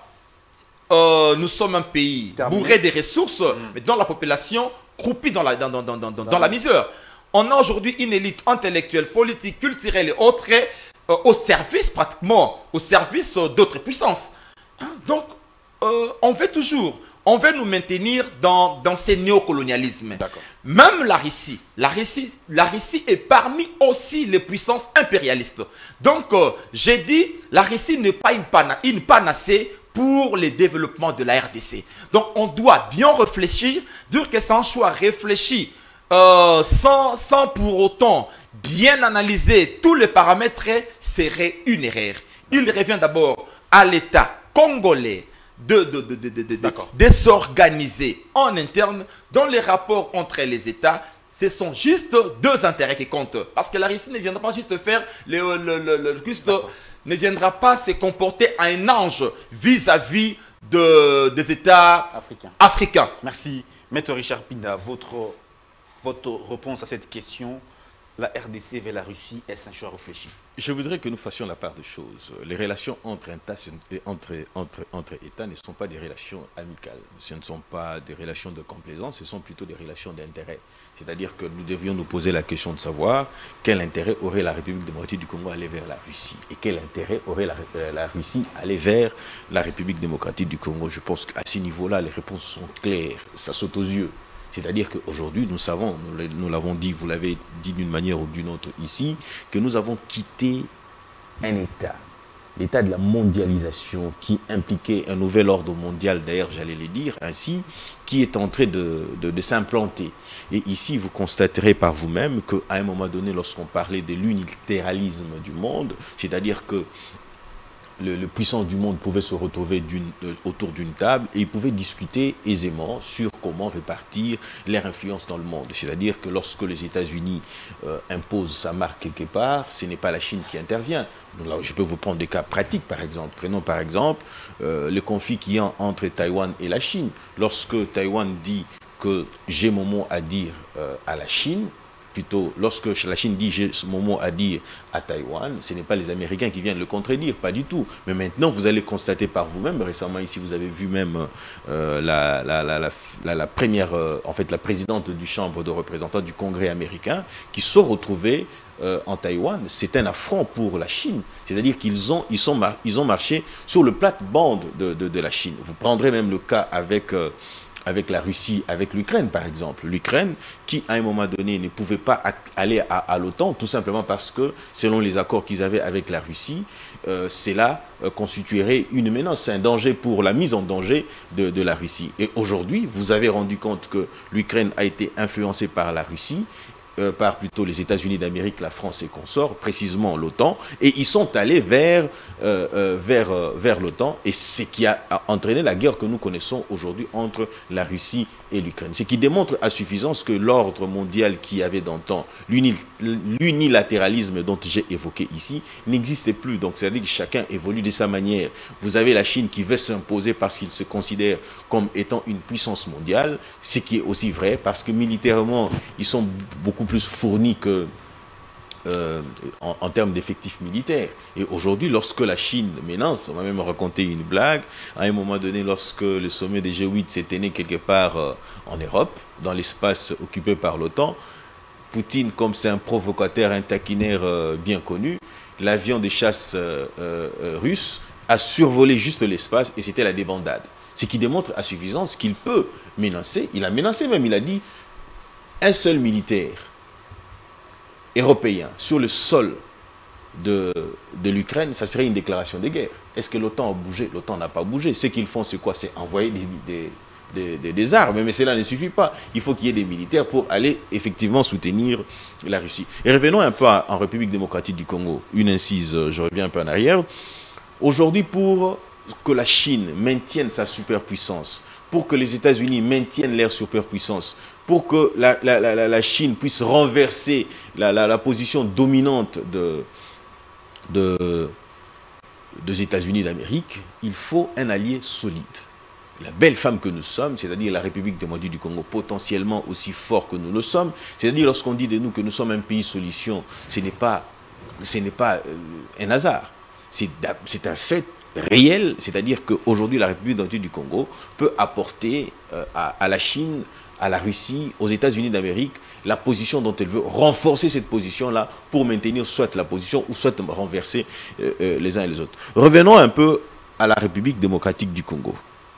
euh, nous sommes un pays Terminé. bourré des ressources, mmh. mais dont la population croupit dans la, dans, dans, dans, dans, dans, dans la misère? On a aujourd'hui une élite intellectuelle, politique, culturelle et autres, Euh, au service pratiquement, au service euh, d'autres puissances. Hein? Donc, euh, on veut toujours, on veut nous maintenir dans, dans ces néocolonialismes. Même la Russie, la Russie, la Russie est parmi aussi les puissances impérialistes. Donc, euh, j'ai dit, la Russie n'est pas une, pana, une panacée pour le développement de la R D C. Donc, on doit bien réfléchir, dire que c'est un choix réfléchi, euh, sans, sans pour autant bien analyser tous les paramètres, serait une erreur. Il revient d'abord à l'État congolais de, de, de, de, de, de, de, de s'organiser en interne dans les rapports entre les États. Ce sont juste deux intérêts qui comptent. Parce que la Russie ne viendra pas juste faire, le, le, le, le, juste, ne viendra pas se comporter à un ange vis-à-vis de, des États africains. africains. Merci. Maître Richard Pinda, votre, votre réponse à cette question, la R D C vers la Russie, est-ce un choix réfléchi? Je voudrais que nous fassions la part des choses. Les relations entre, entre, entre, entre États ne sont pas des relations amicales. Ce ne sont pas des relations de complaisance, ce sont plutôt des relations d'intérêt. C'est-à-dire que nous devrions nous poser la question de savoir quel intérêt aurait la République démocratique du Congo à aller vers la Russie et quel intérêt aurait la, la Russie à aller vers la République démocratique du Congo. Je pense qu'à ce niveau-là, les réponses sont claires, ça saute aux yeux. C'est-à-dire qu'aujourd'hui, nous savons, nous l'avons dit, vous l'avez dit d'une manière ou d'une autre ici, que nous avons quitté un État, l'état de la mondialisation qui impliquait un nouvel ordre mondial, d'ailleurs j'allais le dire ainsi, qui est en train de, de, de s'implanter. Et ici, vous constaterez par vous-même qu'à un moment donné, lorsqu'on parlait de l'unilatéralisme du monde, c'est-à-dire que Le, le puissant du monde pouvait se retrouver euh, autour d'une table et ils pouvaient discuter aisément sur comment répartir leur influence dans le monde. C'est-à-dire que lorsque les États-Unis euh, imposent sa marque quelque part, ce n'est pas la Chine qui intervient. Donc là, je peux vous prendre des cas pratiques, par exemple. Prenons par exemple euh, le conflit qu'il y a entre Taïwan et la Chine. Lorsque Taïwan dit que j'ai mon mot à dire euh, à la Chine, plutôt, lorsque la Chine dit j'ai mon mot à dire à Taïwan, ce n'est pas les Américains qui viennent le contredire, pas du tout. Mais maintenant, vous allez constater par vous-même, récemment ici, vous avez vu même euh, la, la, la, la, la, la première, euh, en fait, la présidente du Chambre de représentants du Congrès américain qui se retrouvait euh, en Taïwan. C'est un affront pour la Chine. C'est-à-dire qu'ils ont, ils sont, ils ont marché sur le plate-bande de, de, de la Chine. Vous prendrez même le cas avec... Euh, avec la Russie, avec l'Ukraine par exemple. L'Ukraine qui à un moment donné ne pouvait pas aller à, à l'OTAN, tout simplement parce que selon les accords qu'ils avaient avec la Russie, euh, cela euh, constituerait une menace, un danger pour la mise en danger de, de la Russie. Et aujourd'hui, vous avez rendu compte que l'Ukraine a été influencée par la Russie, Euh, par plutôt les États-Unis d'Amérique, la France et consorts, précisément l'OTAN, et ils sont allés vers, euh, euh, vers, euh, vers l'OTAN, et ce qui a entraîné la guerre que nous connaissons aujourd'hui entre la Russie et l'Ukraine. Ce qui démontre à suffisance que l'ordre mondial qui avait d'antan, l'unilatéralisme dont j'ai évoqué ici, n'existe plus. Donc c'est-à-dire que chacun évolue de sa manière. Vous avez la Chine qui veut s'imposer parce qu'il se considère comme étant une puissance mondiale, ce qui est aussi vrai, parce que militairement, ils sont beaucoup plus fournis que euh, en, en termes d'effectifs militaires. Et aujourd'hui, lorsque la Chine menace, on va même raconter une blague, à un moment donné, lorsque le sommet des G huit s'est tenu quelque part euh, en Europe, dans l'espace occupé par l'OTAN, Poutine, comme c'est un provocateur, un taquinaire euh, bien connu, l'avion de chasse euh, euh, russe a survolé juste l'espace et c'était la débandade. Ce qui démontre à suffisance qu'il peut menacer, il a menacé même, il a dit, un seul militaire européen sur le sol de, de l'Ukraine, ça serait une déclaration de guerre. Est-ce que l'OTAN a bougé? L'OTAN n'a pas bougé. Ce qu'ils font, c'est quoi? C'est envoyer des, des, des, des, des armes. Mais cela ne suffit pas. Il faut qu'il y ait des militaires pour aller effectivement soutenir la Russie. Et revenons un peu à, en République démocratique du Congo. Une incise, je reviens un peu en arrière. Aujourd'hui, pour que la Chine maintienne sa superpuissance, pour que les États-Unis maintiennent leur superpuissance, pour que la, la, la, la Chine puisse renverser la, la, la position dominante de, de, des États-Unis d'Amérique, il faut un allié solide. La belle femme que nous sommes, c'est-à-dire la République démocratique du Congo, potentiellement aussi fort que nous le sommes, c'est-à-dire lorsqu'on dit de nous que nous sommes un pays solution, ce n'est pas, ce n'est pas euh, un hasard. C'est un fait réel, c'est-à-dire qu'aujourd'hui la République démocratique du Congo peut apporter euh, à, à la Chine, à la Russie, aux États-Unis d'Amérique, la position dont elle veut, renforcer cette position-là pour maintenir soit la position ou soit renverser euh, euh, les uns et les autres. Revenons un peu à la République démocratique du Congo.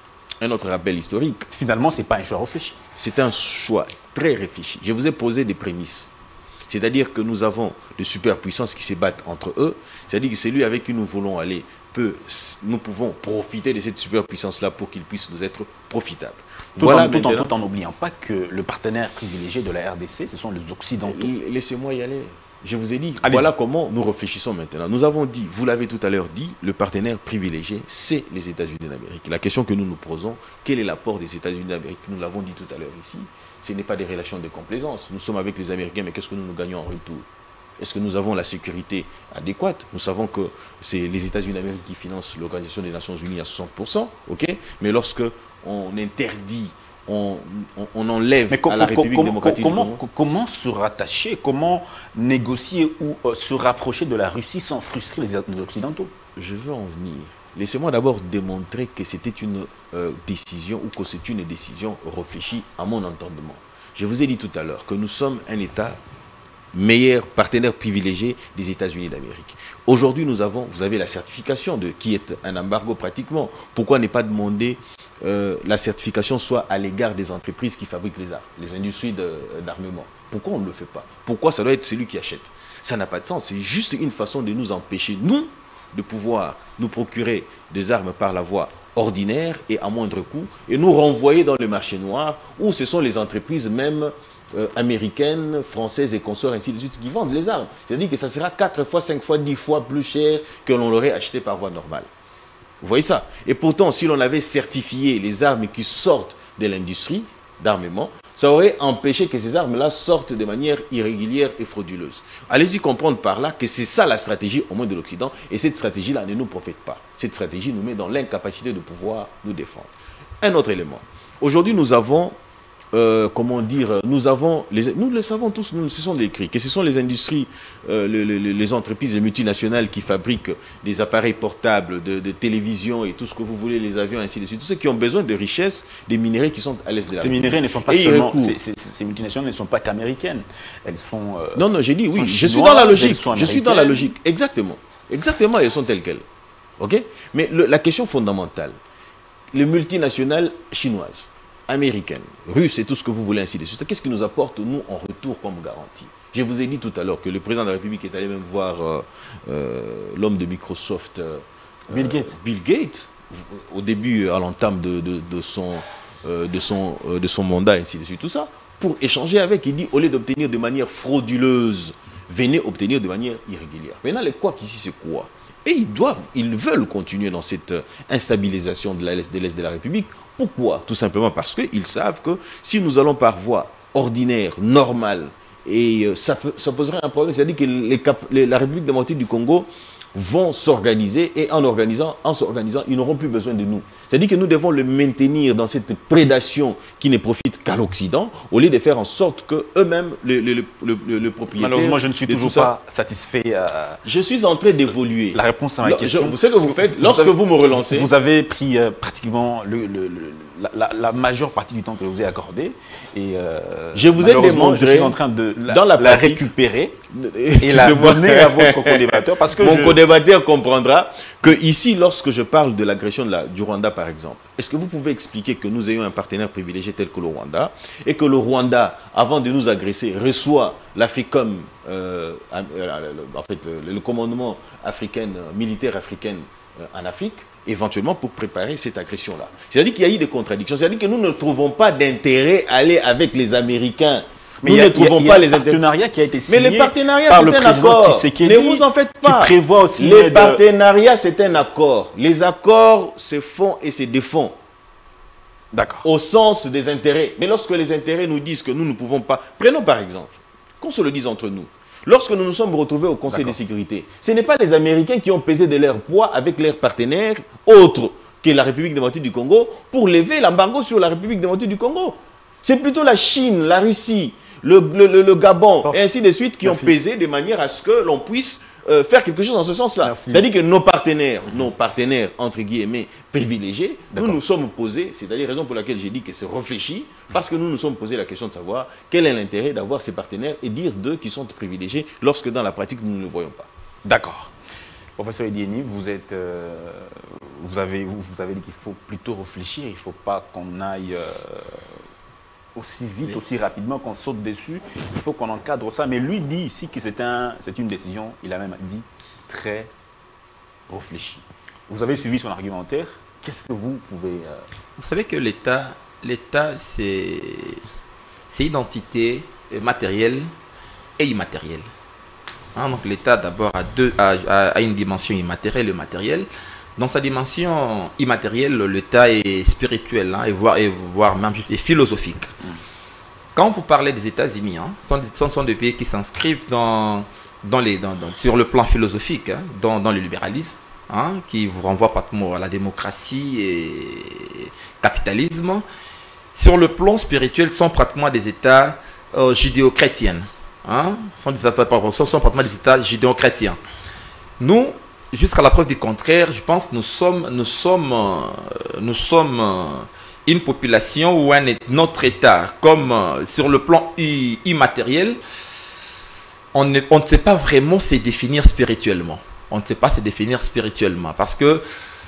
Un autre rappel historique. Finalement, ce n'est pas un choix réfléchi. C'est un choix très réfléchi. Je vous ai posé des prémices. C'est-à-dire que nous avons des superpuissances qui se battent entre eux. C'est-à-dire que celui avec qui nous voulons aller, peut, nous pouvons profiter de cette superpuissance-là pour qu'il puisse nous être profitable. Tout, voilà en, tout, en, tout en n'oubliant pas que le partenaire privilégié de la R D C, ce sont les Occidentaux. Laissez-moi y aller. Je vous ai dit, voilà comment nous réfléchissons maintenant. Nous avons dit, vous l'avez tout à l'heure dit, le partenaire privilégié, c'est les États-Unis d'Amérique. La question que nous nous posons, quel est l'apport des États-Unis d'Amérique? Nous l'avons dit tout à l'heure ici, ce n'est pas des relations de complaisance. Nous sommes avec les Américains, mais qu'est-ce que nous nous gagnons en retour? Est-ce que nous avons la sécurité adéquate? Nous savons que c'est les États-Unis d'Amérique qui financent l'Organisation des Nations Unies à soixante pour cent, ok? Mais lorsque on interdit, on, on, on enlève Mais à la République démocratique comment, du Congo, comment se rattacher, comment négocier ou euh, se rapprocher de la Russie sans frustrer les, les Occidentaux? Je veux en venir. Laissez-moi d'abord démontrer que c'était une euh, décision ou que c'est une décision réfléchie à mon entendement. Je vous ai dit tout à l'heure que nous sommes un État meilleur partenaire privilégié des États-Unis d'Amérique. Aujourd'hui, nous avons, vous avez la certification de qui est un embargo pratiquement. Pourquoi ne pas demander euh, la certification soit à l'égard des entreprises qui fabriquent les armes, les industries d'armement? Pourquoi on ne le fait pas? Pourquoi ça doit être celui qui achète? Ça n'a pas de sens. C'est juste une façon de nous empêcher, nous, de pouvoir nous procurer des armes par la voie ordinaire et à moindre coût et nous renvoyer dans le marché noir où ce sont les entreprises même Euh, américaines, françaises et consorts, ainsi de suite, qui vendent les armes. C'est-à-dire que ça sera quatre fois, cinq fois, dix fois plus cher que l'on l'aurait acheté par voie normale. Vous voyez ça? Et pourtant, si l'on avait certifié les armes qui sortent de l'industrie d'armement, ça aurait empêché que ces armes-là sortent de manière irrégulière et frauduleuse. Allez-y comprendre par là que c'est ça la stratégie au moins de l'Occident, et cette stratégie-là ne nous profite pas. Cette stratégie nous met dans l'incapacité de pouvoir nous défendre. Un autre élément. Aujourd'hui, nous avons Euh, comment dire, nous avons, les, nous le savons tous, nous, ce sont les écrits, que ce sont les industries, euh, les, les, les entreprises les multinationales qui fabriquent des appareils portables, de, de télévision et tout ce que vous voulez, les avions, ainsi de suite, tous ceux qui ont besoin de richesses, des minerais qui sont à l'est de la Ces minerais ne sont pas et seulement, ces, ces, ces multinationales ne sont pas qu'américaines, elles sont euh, Non, non, j'ai dit, oui, je suis dans la logique, je suis dans la logique, exactement, exactement, elles sont telles quelles, ok? Mais le, la question fondamentale, les multinationales chinoises, américaine, russe et tout ce que vous voulez ainsi de suite, qu'est-ce qui nous apporte, nous, en retour comme garantie? Je vous ai dit tout à l'heure que le président de la République est allé même voir euh, euh, l'homme de Microsoft, euh, Bill Gates. Bill Gates, au début, à l'entame de, de, de, son, euh, de, son, euh, de son mandat, ainsi de suite, tout ça, pour échanger avec. Il dit, au lieu d'obtenir de manière frauduleuse, venez obtenir de manière irrégulière. Maintenant, les couacs ici, c'est quoi? Et ils doivent, ils veulent continuer dans cette instabilisation de l'Est de, de la République. Pourquoi? Tout simplement parce qu'ils savent que si nous allons par voie ordinaire, normale, et euh, ça, ça poserait un problème, c'est-à-dire que les, les, la République démocratique du Congo vont s'organiser, et en organisant, en s'organisant, ils n'auront plus besoin de nous. C'est-à-dire que nous devons le maintenir dans cette prédation qui ne profite qu'à l'Occident, au lieu de faire en sorte qu'eux-mêmes, le, le, le, le, le propriétaire... Malheureusement, je ne suis toujours pas satisfait. Euh, je suis en train d'évoluer. La réponse à ma question... Je, vous savez ce que vous faites, lorsque vous, avez, vous me relancez... Vous avez pris euh, pratiquement le, le, le, la, la, la majeure partie du temps que je vous ai accordé, et euh, je vous ai démontré, je suis en train de la, dans la, la pratique, récupérer et la donner à votre co-débatteur, parce que mon je... co-débatteur comprendra que ici, lorsque je parle de l'agression du Rwanda, par exemple, est-ce que vous pouvez expliquer que nous ayons un partenaire privilégié tel que le Rwanda, et que le Rwanda, avant de nous agresser, reçoit l'Africom, euh, en fait, le, le commandement africain, militaire africain euh, en Afrique, éventuellement pour préparer cette agression-là. C'est-à-dire qu'il y a eu des contradictions. C'est-à-dire que nous ne trouvons pas d'intérêt à aller avec les Américains. Mais nous y a, ne trouvons y a, pas y a les partenariats qui a été signé. Mais les partenariats, par le c'est un président accord. Tshisekedi, ne vous en faites pas. Qui prévoit aussi les partenariats, c'est un accord. Les accords se font et se défont. D'accord. Au sens des intérêts. Mais lorsque les intérêts nous disent que nous ne pouvons pas... Prenons par exemple, qu'on se le dise entre nous. Lorsque nous nous sommes retrouvés au Conseil de sécurité, ce n'est pas les Américains qui ont pesé de leur poids avec leurs partenaires autres que la République démocratique du Congo pour lever l'embargo sur la République démocratique du Congo. C'est plutôt la Chine, la Russie, le, le, le, le Gabon, oh. et ainsi de suite, qui Merci. ont pesé de manière à ce que l'on puisse euh, faire quelque chose dans ce sens-là. C'est-à-dire que nos partenaires, nos partenaires, entre guillemets, privilégiés, nous nous sommes posés, c'est d'ailleurs la raison pour laquelle j'ai dit que c'est réfléchi, parce que nous nous sommes posé la question de savoir quel est l'intérêt d'avoir ces partenaires et dire d'eux qui sont privilégiés lorsque dans la pratique nous ne le voyons pas. D'accord. Professeur Edieni, vous, êtes, euh, vous, avez, vous, vous avez dit qu'il faut plutôt réfléchir, il ne faut pas qu'on aille euh, aussi vite, oui. aussi rapidement, qu'on saute dessus, il faut qu'on encadre ça. Mais lui dit ici que c'est un, c'est une décision, il a même dit, très réfléchie. Vous avez suivi son argumentaire, qu'est-ce que vous pouvez... Euh... Vous savez que l'État, l'État c'est identité matérielle et immatérielle. Hein, donc l'État d'abord a, deux, a, a une dimension immatérielle et matérielle. Dans sa dimension immatérielle, l'État est spirituel, hein, et, voire, et voire même et philosophique. Mm. Quand vous parlez des États-Unis, hein, ce sont, sont des pays qui s'inscrivent dans, dans les, dans, dans, sur le plan philosophique, hein, dans, dans le libéralisme, hein, qui vous renvoie pratiquement à la démocratie et capitalisme. Sur le plan spirituel, ce sont pratiquement des États euh, judéo-chrétiens. Hein, sont des États, sont, sont pratiquement des États judéo-chrétiens. Nous, jusqu'à la preuve du contraire, je pense que nous sommes, nous sommes, euh, nous sommes euh, une population ou un, notre État, comme euh, sur le plan immatériel, on ne, on ne sait pas vraiment se définir spirituellement. On ne sait pas se définir spirituellement parce que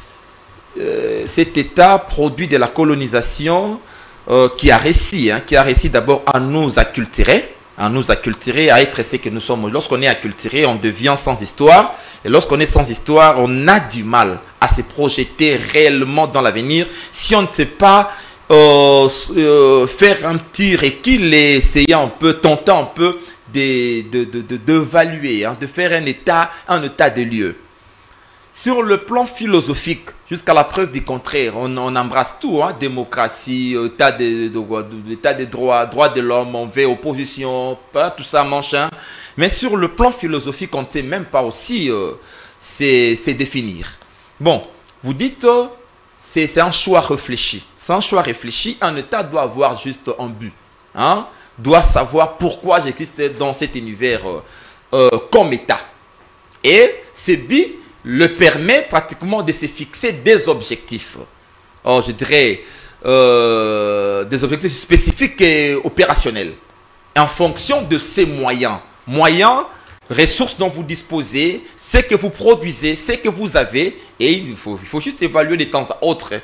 euh, cet État produit de la colonisation euh, qui a réussi, hein, qui a réussi d'abord à nous acculturer, à nous acculturer, à être ce que nous sommes. Lorsqu'on est acculturé, on devient sans histoire. Et lorsqu'on est sans histoire, on a du mal à se projeter réellement dans l'avenir si on ne sait pas euh, euh, faire un petit recul et essayer un peu, tenter un peu d'évaluer, de, de, de, hein, de faire un état, un état des lieux. Sur le plan philosophique, jusqu'à la preuve du contraire, on, on embrasse tout, hein, démocratie, état des de, de, de, droits, droits de l'homme, on veut opposition, hein, tout ça, machin. Mais sur le plan philosophique, on ne sait même pas aussi euh, c'est définir. Bon, vous dites, euh, c'est un choix réfléchi. C'est un choix réfléchi, un État doit avoir juste un but, hein, doit savoir pourquoi j'existe dans cet univers euh, euh, comme État. Et ce but le permet pratiquement de se fixer des objectifs. Or, je dirais euh, des objectifs spécifiques et opérationnels. En fonction de ces moyens, moyens, ressources dont vous disposez, ce que vous produisez, ce que vous avez, et il faut, il faut juste évaluer de temps à autre.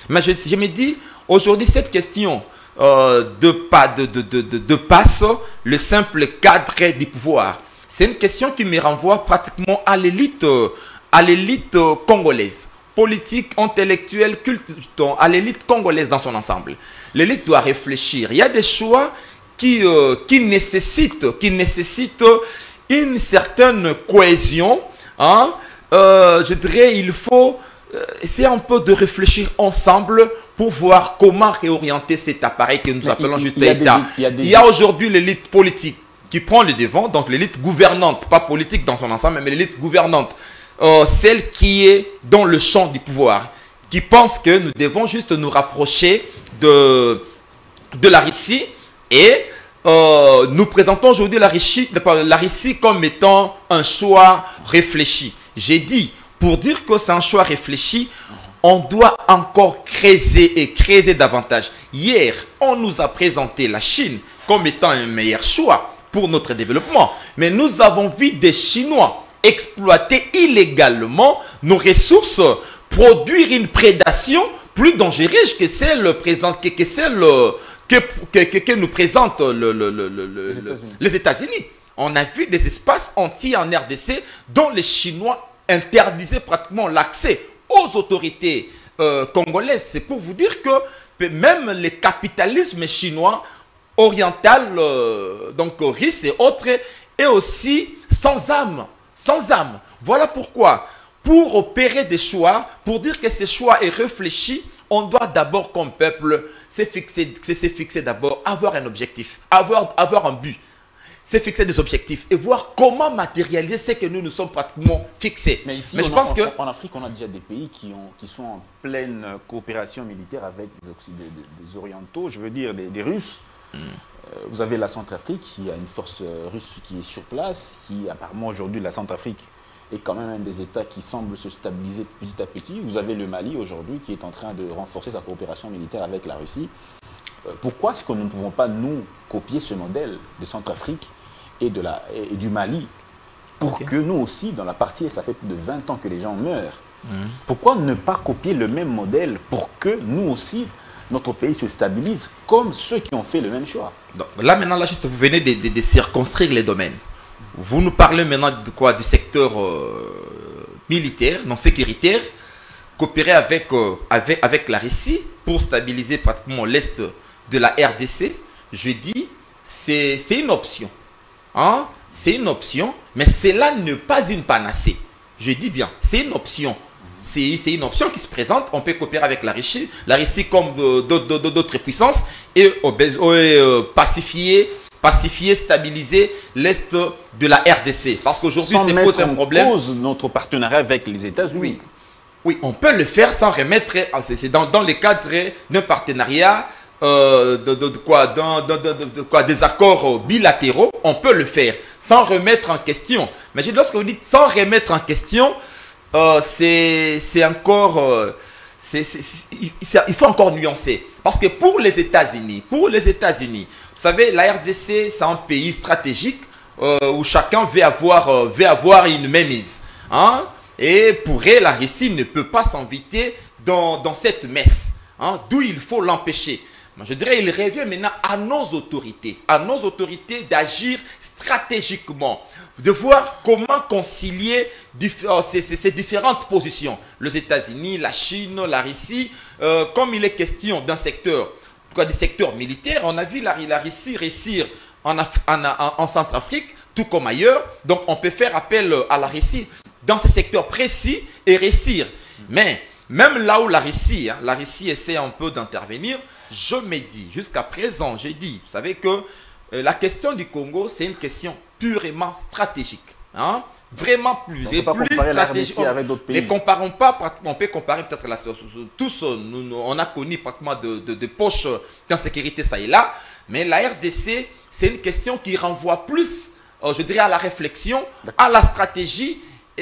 Mais je, je me dis, aujourd'hui, cette question euh, de, pas, de, de, de, de, de passe le simple cadre du pouvoir, c'est une question qui me renvoie pratiquement à l'élite à l'élite congolaise, politique, intellectuelle, culte, à l'élite congolaise dans son ensemble. L'élite doit réfléchir. Il y a des choix qui, euh, qui, nécessitent, qui nécessitent une certaine cohésion. Hein? Euh, je dirais il faut euh, essayer un peu de réfléchir ensemble pour voir comment réorienter cet appareil que nous Mais appelons juste État. Il y a, des... a aujourd'hui l'élite politique qui prend le devant, donc l'élite gouvernante, pas politique dans son ensemble, mais l'élite gouvernante. Euh, celle qui est dans le champ du pouvoir, qui pense que nous devons juste nous rapprocher de, de la Russie et euh, nous présentons aujourd'hui la Russie, la Russie comme étant un choix réfléchi. J'ai dit, pour dire que c'est un choix réfléchi, on doit encore creuser et creuser davantage. Hier, on nous a présenté la Chine comme étant un meilleur choix pour notre développement, mais nous avons vu des Chinois exploiter illégalement nos ressources, produire une prédation plus dangereuse que celle, présente, que, que, celle que, que, que, que nous présentent le, le, le, le, les États-Unis. On a vu des espaces entiers en R D C dont les Chinois interdisaient pratiquement l'accès aux autorités euh, congolaises. C'est pour vous dire que même le capitalisme chinois oriental, euh, donc russe et autres, est aussi sans âme. Sans âme. Voilà pourquoi, pour opérer des choix, pour dire que ces choix est réfléchi, on doit d'abord, comme peuple, se fixer, se fixer d'abord, avoir un objectif, avoir, avoir un but, se fixer des objectifs et voir comment matérialiser ce que nous nous sommes pratiquement fixés. Mais ici, Mais je a, pense en, que... en Afrique, on a déjà des pays qui, ont, qui sont en pleine coopération militaire avec des, des, des Orientaux, je veux dire des, des Russes. Mm. Vous avez la Centrafrique, qui a une force russe qui est sur place, qui apparemment aujourd'hui, la Centrafrique est quand même un des États qui semble se stabiliser petit à petit. Vous avez le Mali aujourd'hui qui est en train de renforcer sa coopération militaire avec la Russie. Pourquoi est-ce que nous ne pouvons pas nous copier ce modèle de Centrafrique et, de la, et du Mali pour okay. que nous aussi, dans la partie, et ça fait plus de vingt ans que les gens meurent, mmh. pourquoi ne pas copier le même modèle pour que nous aussi, notre pays se stabilise comme ceux qui ont fait le même choix? Donc, là maintenant, là, juste, vous venez de, de, de circonscrire les domaines. Vous nous parlez maintenant de quoi? Du secteur euh, militaire, non sécuritaire, coopérer avec, euh, avec, avec la Russie pour stabiliser pratiquement l'Est de la R D C. Je dis, c'est une option. Hein? C'est une option, mais cela n'est pas une panacée. Je dis bien, c'est une option. C'est une option qui se présente. On peut coopérer avec la Russie, la Russie comme d'autres puissances et euh, pacifier, pacifier, stabiliser l'Est de la R D C. Parce qu'aujourd'hui, c'est pose un problème. Pose notre partenariat avec les États-Unis. Oui. Oui, on peut le faire sans remettre. C'est dans, dans le cadre d'un partenariat, euh, de, de, de, quoi, dans, de, de, de quoi, des accords bilatéraux. On peut le faire sans remettre en question. Mais lorsque vous dites sans remettre en question, Euh, c'est encore, euh, c'est, c'est, c'est, il faut encore nuancer. Parce que pour les États-Unis, pour les États-Unis, vous savez, la R D C, c'est un pays stratégique euh, où chacun veut avoir, euh, veut avoir une mainmise. Hein? Et pour elle, la Russie ne peut pas s'inviter dans, dans cette messe. Hein? D'où il faut l'empêcher. Je dirais, il revient maintenant à nos autorités, à nos autorités d'agir stratégiquement, de voir comment concilier ces, ces, ces différentes positions. Les États-Unis, la Chine, la Russie, euh, comme il est question d'un secteur, quoi, des secteurs militaires, on a vu la, la Russie réussir en, en, en, en Centrafrique, tout comme ailleurs. Donc on peut faire appel à la Russie dans ces secteurs précis et réussir. Mais même là où la Russie, hein, la Russie essaie un peu d'intervenir, je me dis, jusqu'à présent, j'ai dit, vous savez que euh, la question du Congo, c'est une question purement stratégique. Hein? Vraiment plus, on peut plus pas stratégique. La avec d'autres pays. Ne comparons pas, on peut comparer peut-être la tous, nous, on a connu pratiquement de, de, de poches d'insécurité ça et là, mais la R D C, c'est une question qui renvoie plus, euh, je dirais, à la réflexion, à la stratégie.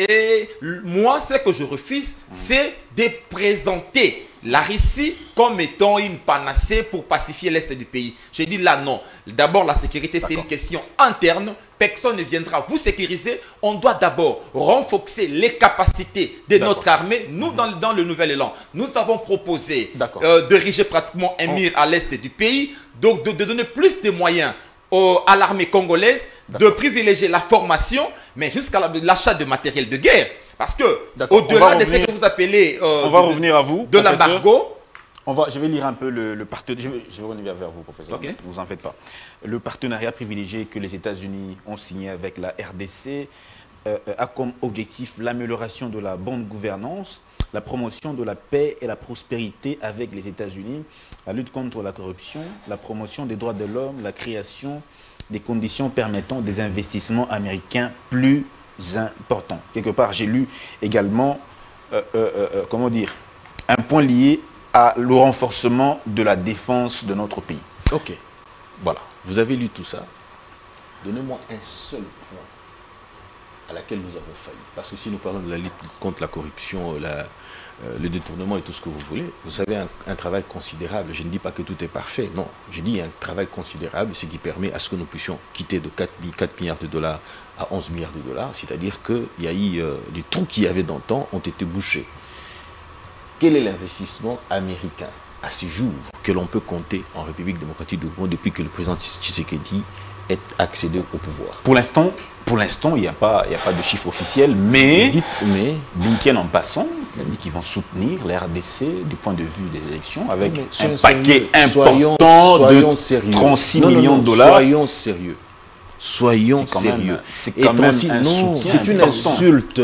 Et moi, ce que je refuse, c'est de présenter la Russie comme étant une panacée pour pacifier l'Est du pays. J'ai dit là, non. D'abord, la sécurité, c'est une question interne personne ne viendra vous sécuriser. On doit d'abord renforcer les capacités de notre armée. Nous, dans, dans le Nouvel Élan, nous avons proposé euh, d'ériger pratiquement un mur à l'est du pays, donc de, de donner plus de moyens au, à l'armée congolaise, de privilégier la formation, mais jusqu'à l'achat de matériel de guerre. Parce que, au-delà de ce que vous appelez euh, on va de, revenir à vous, de l'embargo, On va, je vais lire un peu le, le partenariat. Je vais, je vais revenir vers vous, professeur. Okay. Ne vous en faites pas. Le partenariat privilégié que les États-Unis ont signé avec la R D C euh, a comme objectif l'amélioration de la bonne gouvernance, la promotion de la paix et la prospérité avec les États-Unis, la lutte contre la corruption, la promotion des droits de l'homme, la création des conditions permettant des investissements américains plus importants. Quelque part, j'ai lu également, euh, euh, euh, comment dire, un point lié à le renforcement de la défense de notre pays. Ok. Voilà. Vous avez lu tout ça. Donnez-moi un seul point à laquelle nous avons failli. Parce que si nous parlons de la lutte contre la corruption, la, euh, le détournement et tout ce que vous voulez, vous savez, un, un travail considérable. Je ne dis pas que tout est parfait. Non. Je dis un travail considérable, ce qui permet à ce que nous puissions quitter de quatre milliards de dollars à onze milliards de dollars. C'est-à-dire qu'il y a eu euh, les trous qu'il y avait dans le temps ont été bouchés. Quel est l'investissement américain à ce jour que l'on peut compter en République démocratique du Congo depuis que le président Tshisekedi est accédé au pouvoir? Pour l'instant, pour l'instant, il n'y a pas, il n'y a pas de chiffre officiel, mais, Dites, mais Blinken en passant, il a dit qu'ils vont soutenir la R D C du point de vue des élections avec mais un paquet paquet soyons, important soyons de sérieux. trente-six non, non, millions non, de dollars. Soyons sérieux. Soyons C'est quand sérieux. même- c'est quand même trente-six un non, soutien c'est une important. insulte.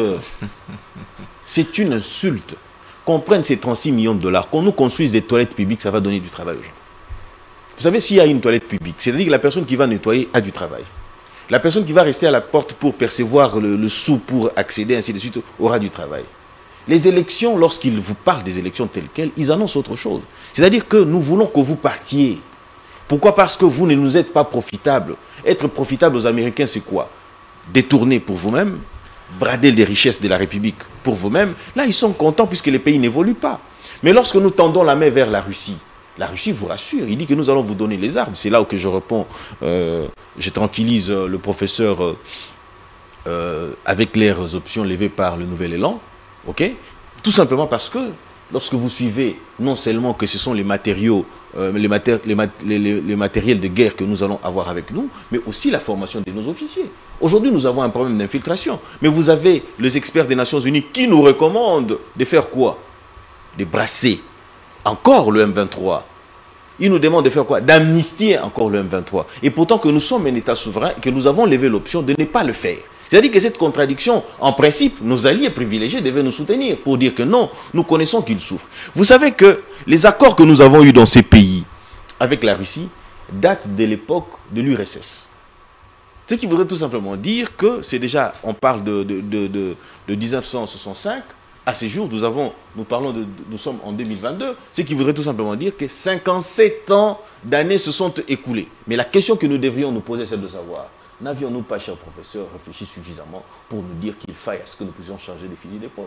C'est une insulte. Qu'on prenne ces trente-six millions de dollars, qu'on nous construise des toilettes publiques, ça va donner du travail aux gens. Vous savez, s'il y a une toilette publique, c'est-à-dire que la personne qui va nettoyer a du travail. La personne qui va rester à la porte pour percevoir le, le sou, pour accéder, ainsi de suite, aura du travail. Les élections, lorsqu'ils vous parlent des élections telles quelles, ils annoncent autre chose. C'est-à-dire que nous voulons que vous partiez. Pourquoi? Parce que vous ne nous êtes pas profitables. Être profitable aux Américains, c'est quoi? Détourner pour vous-même, brader des richesses de la République pour vous-même. Là, ils sont contents puisque les pays n'évoluent pas. Mais lorsque nous tendons la main vers la Russie, la Russie vous rassure. Il dit que nous allons vous donner les armes. C'est là où que je réponds, euh, je tranquillise euh, le professeur euh, euh, avec les options levées par le Nouvel Élan. Ok? Tout simplement parce que lorsque vous suivez non seulement que ce sont les matériaux, euh, les, matéri les, mat les, les, les matériels de guerre que nous allons avoir avec nous, mais aussi la formation de nos officiers. Aujourd'hui, nous avons un problème d'infiltration. Mais vous avez les experts des Nations Unies qui nous recommandent de faire quoi? De brasser encore le M vingt-trois. Ils nous demandent de faire quoi? D'amnistier encore le M vingt-trois. Et pourtant que nous sommes un État souverain et que nous avons levé l'option de ne pas le faire. C'est-à-dire que cette contradiction, en principe, nos alliés privilégiés devaient nous soutenir pour dire que non, nous connaissons qu'ils souffrent. Vous savez que les accords que nous avons eus dans ces pays avec la Russie datent de l'époque de l'U R S S. Ce qui voudrait tout simplement dire que c'est déjà, on parle de, de, de, de, de mille neuf cent soixante-cinq, à ce jour, nous, avons, nous, parlons de, nous sommes en deux mille vingt-deux, ce qui voudrait tout simplement dire que cinquante-sept ans d'années se sont écoulés. Mais la question que nous devrions nous poser, c'est de savoir, n'avions-nous pas, cher professeur, réfléchi suffisamment pour nous dire qu'il faille à ce que nous puissions changer de fusil d'épaule?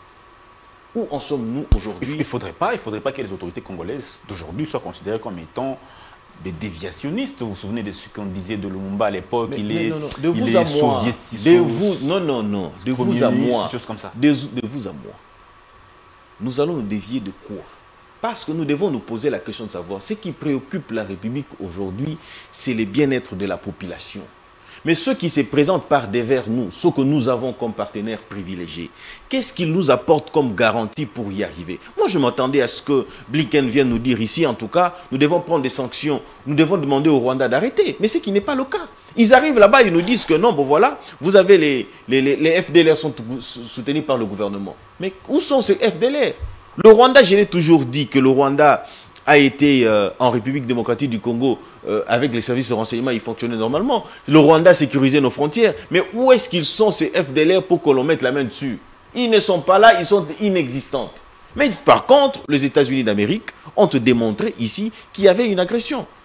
Où en sommes-nous aujourd'hui? Il ne faudrait pas, il faudrait pas que les autorités congolaises d'aujourd'hui soient considérées comme étant des déviationnistes. Vous vous souvenez de ce qu'on disait de Lumumba à l'époque? Il est, non, non, de il vous est à moi, de vous, non, non, non, de vous à moi, choses comme ça. De, de vous à moi. Nous allons nous dévier de quoi? Parce que nous devons nous poser la question de savoir, ce qui préoccupe la République aujourd'hui, c'est le bien-être de la population. Mais ceux qui se présentent par devers nous, ceux que nous avons comme partenaires privilégiés, qu'est-ce qu'ils nous apportent comme garantie pour y arriver? Moi, je m'attendais à ce que Blinken vienne nous dire ici, en tout cas, nous devons prendre des sanctions, nous devons demander au Rwanda d'arrêter. Mais ce qui n'est pas le cas. Ils arrivent là-bas, ils nous disent que non, bon voilà, vous avez les, les, les, les F D L R sont soutenus par le gouvernement. Mais où sont ces F D L R? Le Rwanda, je l'ai toujours dit que le Rwanda a été euh, en République démocratique du Congo euh, avec les services de renseignement, il fonctionnait normalement. Le Rwanda sécurisait nos frontières. Mais où est-ce qu'ils sont ces F D L R pour que l'on mette la main dessus? Ils ne sont pas là, ils sont inexistants. Mais par contre, les États-Unis d'Amérique ont démontré ici qu'il y avait une agression.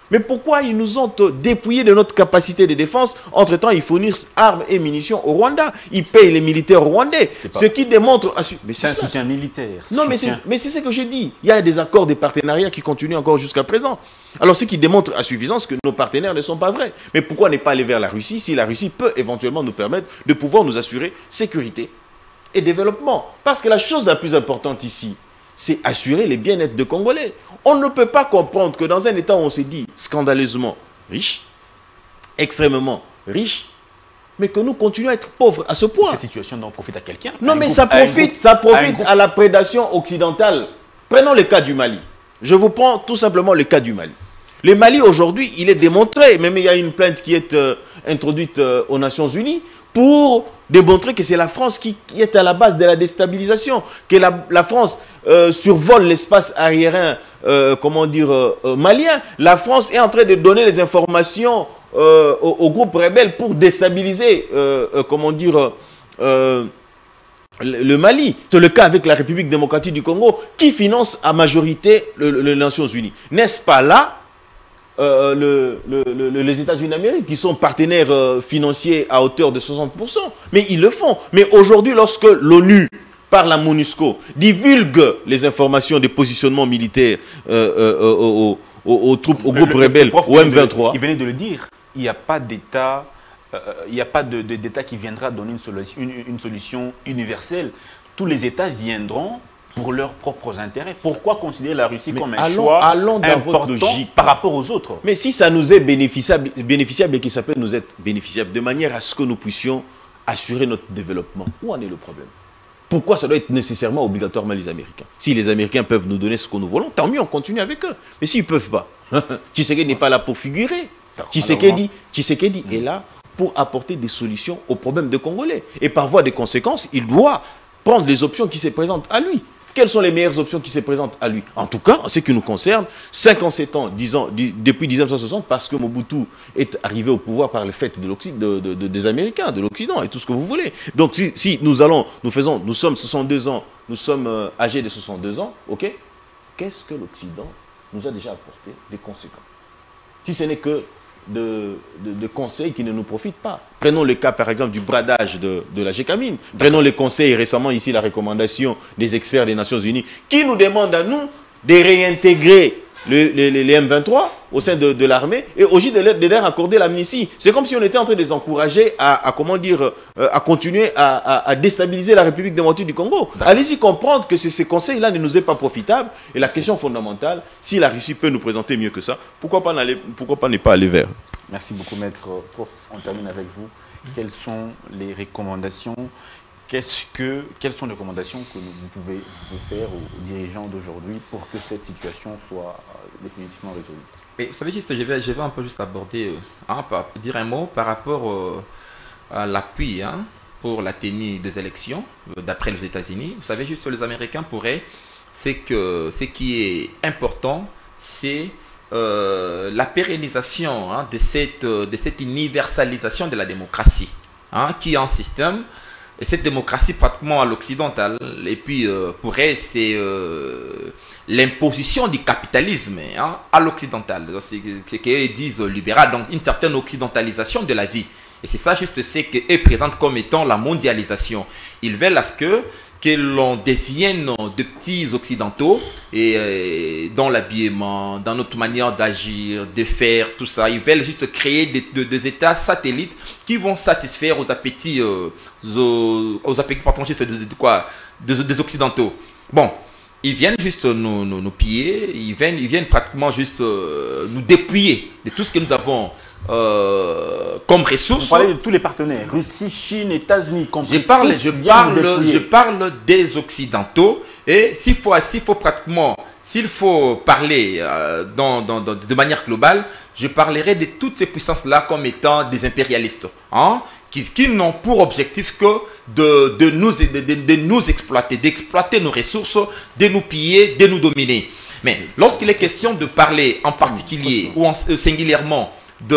Mais pourquoi ils nous ont dépouillé de notre capacité de défense? Entre-temps, ils fournissent armes et munitions au Rwanda. Ils payent les militaires rwandais. Pas... Ce qui démontre... C'est un ça. soutien militaire. Non, soutien... mais c'est ce que je dis. Il y a des accords, des partenariats qui continuent encore jusqu'à présent. Alors, ce qui démontre à suffisance que nos partenaires ne sont pas vrais. Mais pourquoi ne pas aller vers la Russie si la Russie peut éventuellement nous permettre de pouvoir nous assurer sécurité et développement? Parce que la chose la plus importante ici, c'est assurer les bien-être des Congolais. On ne peut pas comprendre que dans un État où on se dit scandaleusement riche, extrêmement riche, mais que nous continuons à être pauvres à ce point. Cette situation n'en profite à quelqu'un? Non, mais groupe, ça profite, groupe, ça profite à, à la prédation occidentale. Prenons le cas du Mali. Je vous prends tout simplement le cas du Mali. Le Mali, aujourd'hui, il est démontré, même il y a une plainte qui est euh, introduite euh, aux Nations Unies, pour démontrer que c'est la France qui, qui est à la base de la déstabilisation, que la, la France euh, survole l'espace aérien, euh, comment dire, euh, euh, malien. La France est en train de donner les informations euh, au, au groupe rebelle pour déstabiliser, euh, euh, comment dire, euh, le, le Mali. C'est le cas avec la République démocratique du Congo, qui finance à majorité le, le, les Nations Unies. N'est-ce pas là Euh, le, le, le, les États-Unis d'Amérique, qui sont partenaires euh, financiers à hauteur de soixante pour cent. Mais ils le font. Mais aujourd'hui, lorsque l'ONU, par la MONUSCO, divulgue les informations des positionnements militaires euh, euh, aux, aux, aux troupes, aux groupes le, rebelles, le au M vingt-trois... Il venait de le dire, il n'y a pas d'État euh, il n'y a pas de, de, d'État qui viendra donner une solution, une, une solution universelle. Tous les États viendront pour leurs propres intérêts. Pourquoi considérer la Russie mais comme un allons, choix allons dans important votre logique par rapport aux autres? Mais si ça nous est bénéficiable, bénéficiable et que ça peut nous être bénéficiable, de manière à ce que nous puissions assurer notre développement, où en est le problème? Pourquoi ça doit être nécessairement obligatoirement les Américains? Si les Américains peuvent nous donner ce que nous voulons, tant mieux, on continue avec eux. Mais s'ils ne peuvent pas, Tshisekedi n'est pas là pour figurer. Tshisekedi, Tshisekedi est là pour apporter des solutions aux problèmes des Congolais. Et par voie de conséquence, il doit prendre les options qui se présentent à lui. Quelles sont les meilleures options qui se présentent à lui? En tout cas, en ce qui nous concerne, cinquante-sept ans, dix ans, depuis mille neuf cent soixante, parce que Mobutu est arrivé au pouvoir par le fait de de, de, de, des Américains, de l'Occident et tout ce que vous voulez. Donc si, si nous allons, nous faisons, nous sommes soixante-deux ans, nous sommes euh, âgés de soixante-deux ans, ok? Qu'est-ce que l'Occident nous a déjà apporté des conséquences? Si ce n'est que de, de, de conseils qui ne nous profitent pas. Prenons le cas par exemple du bradage de, de la Gécamine. Prenons les conseils, récemment ici la recommandation des experts des Nations Unies qui nous demandent à nous de réintégrer le, le, le, les M vingt-trois au sein de, de l'armée et aussi de, de leur accorder l'amnistie. C'est comme si on était en train de les encourager à, à comment dire, euh, à continuer à, à, à déstabiliser la République démocratique du Congo. Allez-y comprendre que ces conseils-là ne nous est pas profitables. Et la question fondamentale, si la Russie peut nous présenter mieux que ça, pourquoi pas, aller, pourquoi pas ne pas aller vers? Merci beaucoup, maître. Prof, on termine avec vous. Quelles sont les recommandations? Qu'est-ce que, quelles sont les recommandations que vous pouvez vous faire aux dirigeants d'aujourd'hui pour que cette situation soit définitivement résolue? Et, vous savez, juste, je, vais, je vais un peu juste aborder, hein, dire un mot par rapport euh, à l'appui hein, pour la tenue des élections, euh, d'après les États-Unis. Vous savez, juste les Américains pourraient, c'est que ce qui est important, c'est euh, la pérennisation hein, de, cette, de cette universalisation de la démocratie, hein, qui est un système. Et cette démocratie pratiquement à l'occidental, et puis euh, pour elle, c'est euh, l'imposition du capitalisme hein, à l'occidental. C'est ce qu'ils disent libéral, donc une certaine occidentalisation de la vie. Et c'est ça juste ce qu'eux présentent comme étant la mondialisation. Ils veulent à ce que, que l'on devienne de petits occidentaux et euh, dans l'habillement, dans notre manière d'agir, de faire, tout ça. Ils veulent juste créer des, des, des États satellites qui vont satisfaire aux appétits, euh, aux, aux appétits pardon, juste de, de, de quoi, des, des occidentaux. Bon, ils viennent juste nous, nous, nous piller, ils viennent, ils viennent pratiquement juste euh, nous dépouiller de tout ce que nous avons Euh, comme ressources. Vous parlez de tous les partenaires, Russie, Chine, États-Unis, je parle, je parle, je parle des Occidentaux et s'il faut, s'il faut pratiquement, s'il faut parler euh, dans, dans, dans, de manière globale, je parlerai de toutes ces puissances-là comme étant des impérialistes, hein, qui, qui n'ont pour objectif que de, de, nous, de, de, de nous exploiter, d'exploiter nos ressources, de nous piller, de nous dominer. Mais lorsqu'il est question de parler en particulier ou en, euh, singulièrement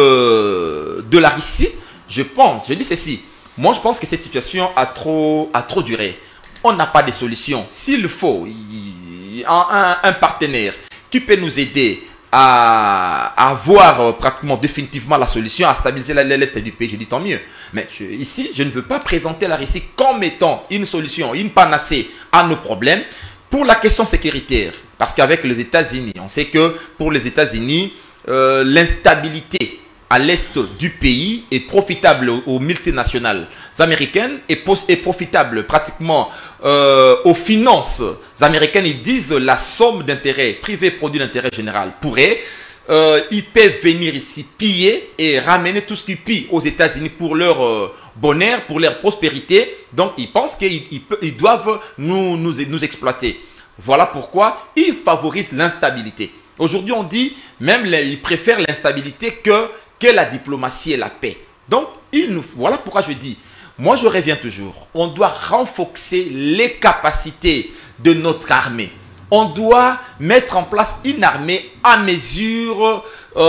De, de la Russie, je pense, je dis ceci, moi je pense que cette situation a trop, a trop duré. On n'a pas de solution. S'il faut un, un, un partenaire qui peut nous aider à, à avoir euh, pratiquement définitivement la solution, à stabiliser l'est du pays, je dis tant mieux. Mais je, ici, je ne veux pas présenter la Russie comme étant une solution, une panacée à nos problèmes pour la question sécuritaire. Parce qu'avec les États-Unis, on sait que pour les États-Unis, euh, l'instabilité à l'est du pays est profitable aux multinationales américaines et est profitable pratiquement euh, aux finances américaines. Ils disent la somme d'intérêt privé produit d'intérêt général pourrait, euh, ils peuvent venir ici piller et ramener tout ce qu'ils pillent aux États-Unis pour leur euh, bonheur, pour leur prospérité. Donc ils pensent qu'ils ils, ils doivent nous, nous, nous exploiter. Voilà pourquoi ils favorisent l'instabilité. Aujourd'hui on dit même les, ils préfèrent l'instabilité que que la diplomatie et la paix. Donc, il nous, voilà pourquoi je dis, moi je reviens toujours, on doit renforcer les capacités de notre armée. On doit mettre en place une armée à mesure,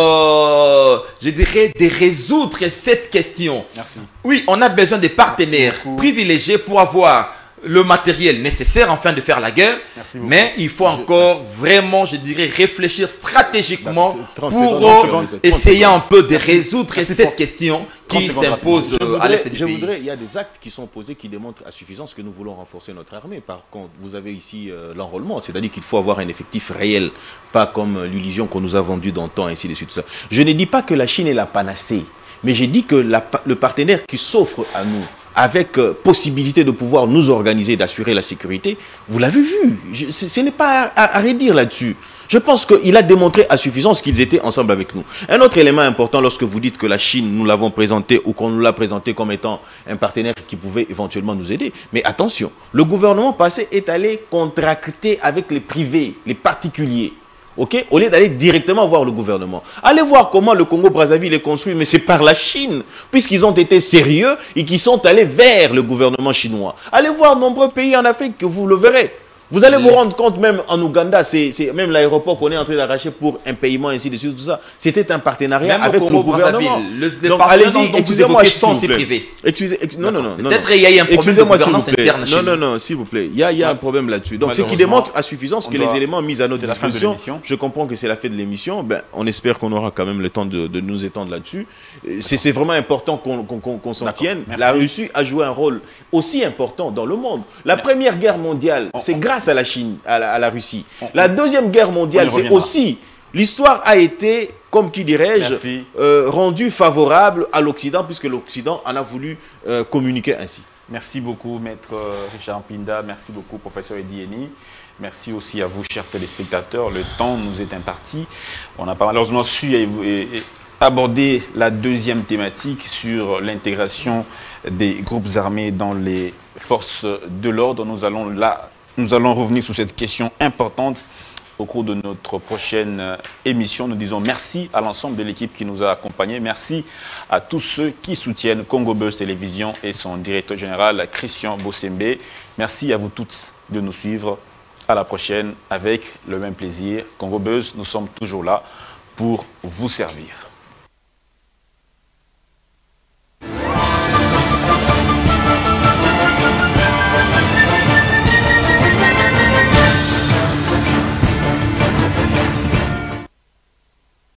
euh, je dirais, de résoudre cette question. Merci. Oui, on a besoin des partenaires privilégiés pour avoir le matériel nécessaire afin de faire la guerre, mais il faut encore je... vraiment, je dirais, réfléchir stratégiquement pour secondes, essayer un peu de Merci. résoudre Merci cette pour... question qui s'impose à l'est du je pays. Voudrais, il y a des actes qui sont posés qui démontrent à suffisance que nous voulons renforcer notre armée. Par contre, vous avez ici euh, l'enrôlement, c'est-à-dire qu'il faut avoir un effectif réel, pas comme euh, l'illusion qu'on nous a vendue dans le temps, ainsi de suite. Ça. Je ne dis pas que la Chine est la panacée, mais j'ai dit que la, le partenaire qui s'offre à nous, avec euh, possibilité de pouvoir nous organiser, d'assurer la sécurité, vous l'avez vu. Je, ce n'est pas à, à redire là-dessus. Je pense qu'il a démontré à suffisance qu'ils étaient ensemble avec nous. Un autre élément important lorsque vous dites que la Chine, nous l'avons présenté ou qu'on nous l'a présenté comme étant un partenaire qui pouvait éventuellement nous aider. Mais attention, le gouvernement passé est allé contracter avec les privés, les particuliers. Okay? Au lieu d'aller directement voir le gouvernement. Allez voir comment le Congo-Brazzaville est construit, mais c'est par la Chine, puisqu'ils ont été sérieux et qu'ils sont allés vers le gouvernement chinois. Allez voir nombreux pays en Afrique, que vous le verrez. Vous allez vous rendre compte, même en Ouganda, c'est même l'aéroport qu'on est en train d'arracher pour un paiement, ainsi de suite, tout ça. C'était un partenariat même avec le gouvernement. Le, le Donc allez-y, excusez-moi, c'est privé. Excusez, ex non, non, non. Peut-être qu'il y a eu un problème de gouvernance interne. Non, non, non, s'il vous plaît. Il y a, il y a un problème là-dessus. Donc, ce qui démontre à suffisance que les éléments mis à notre disposition, je comprends que c'est la fin de l'émission, ben, on espère qu'on aura quand même le temps de, de nous étendre là-dessus. C'est vraiment important qu'on qu qu qu s'en tienne. La Russie a joué un rôle aussi important dans le monde. La Première Guerre mondiale, c'est grâce à la Chine, à la, à la Russie. La Deuxième Guerre mondiale, c'est aussi... L'histoire a été, comme qui dirais-je, euh, rendue favorable à l'Occident, puisque l'Occident en a voulu euh, communiquer ainsi. Merci beaucoup, Maître Richard Mpinda. Merci beaucoup, Professeur Eddy Eny. Merci aussi à vous, chers téléspectateurs. Le temps nous est imparti. On n'a pas malheureusement su aborder la deuxième thématique sur l'intégration des groupes armés dans les forces de l'ordre. Nous allons là... Nous allons revenir sur cette question importante au cours de notre prochaine émission. Nous disons merci à l'ensemble de l'équipe qui nous a accompagnés. Merci à tous ceux qui soutiennent Congo Buzz Télévision et son directeur général, Christian Bossembe. Merci à vous tous de nous suivre. À la prochaine avec le même plaisir. Congo Buzz, nous sommes toujours là pour vous servir.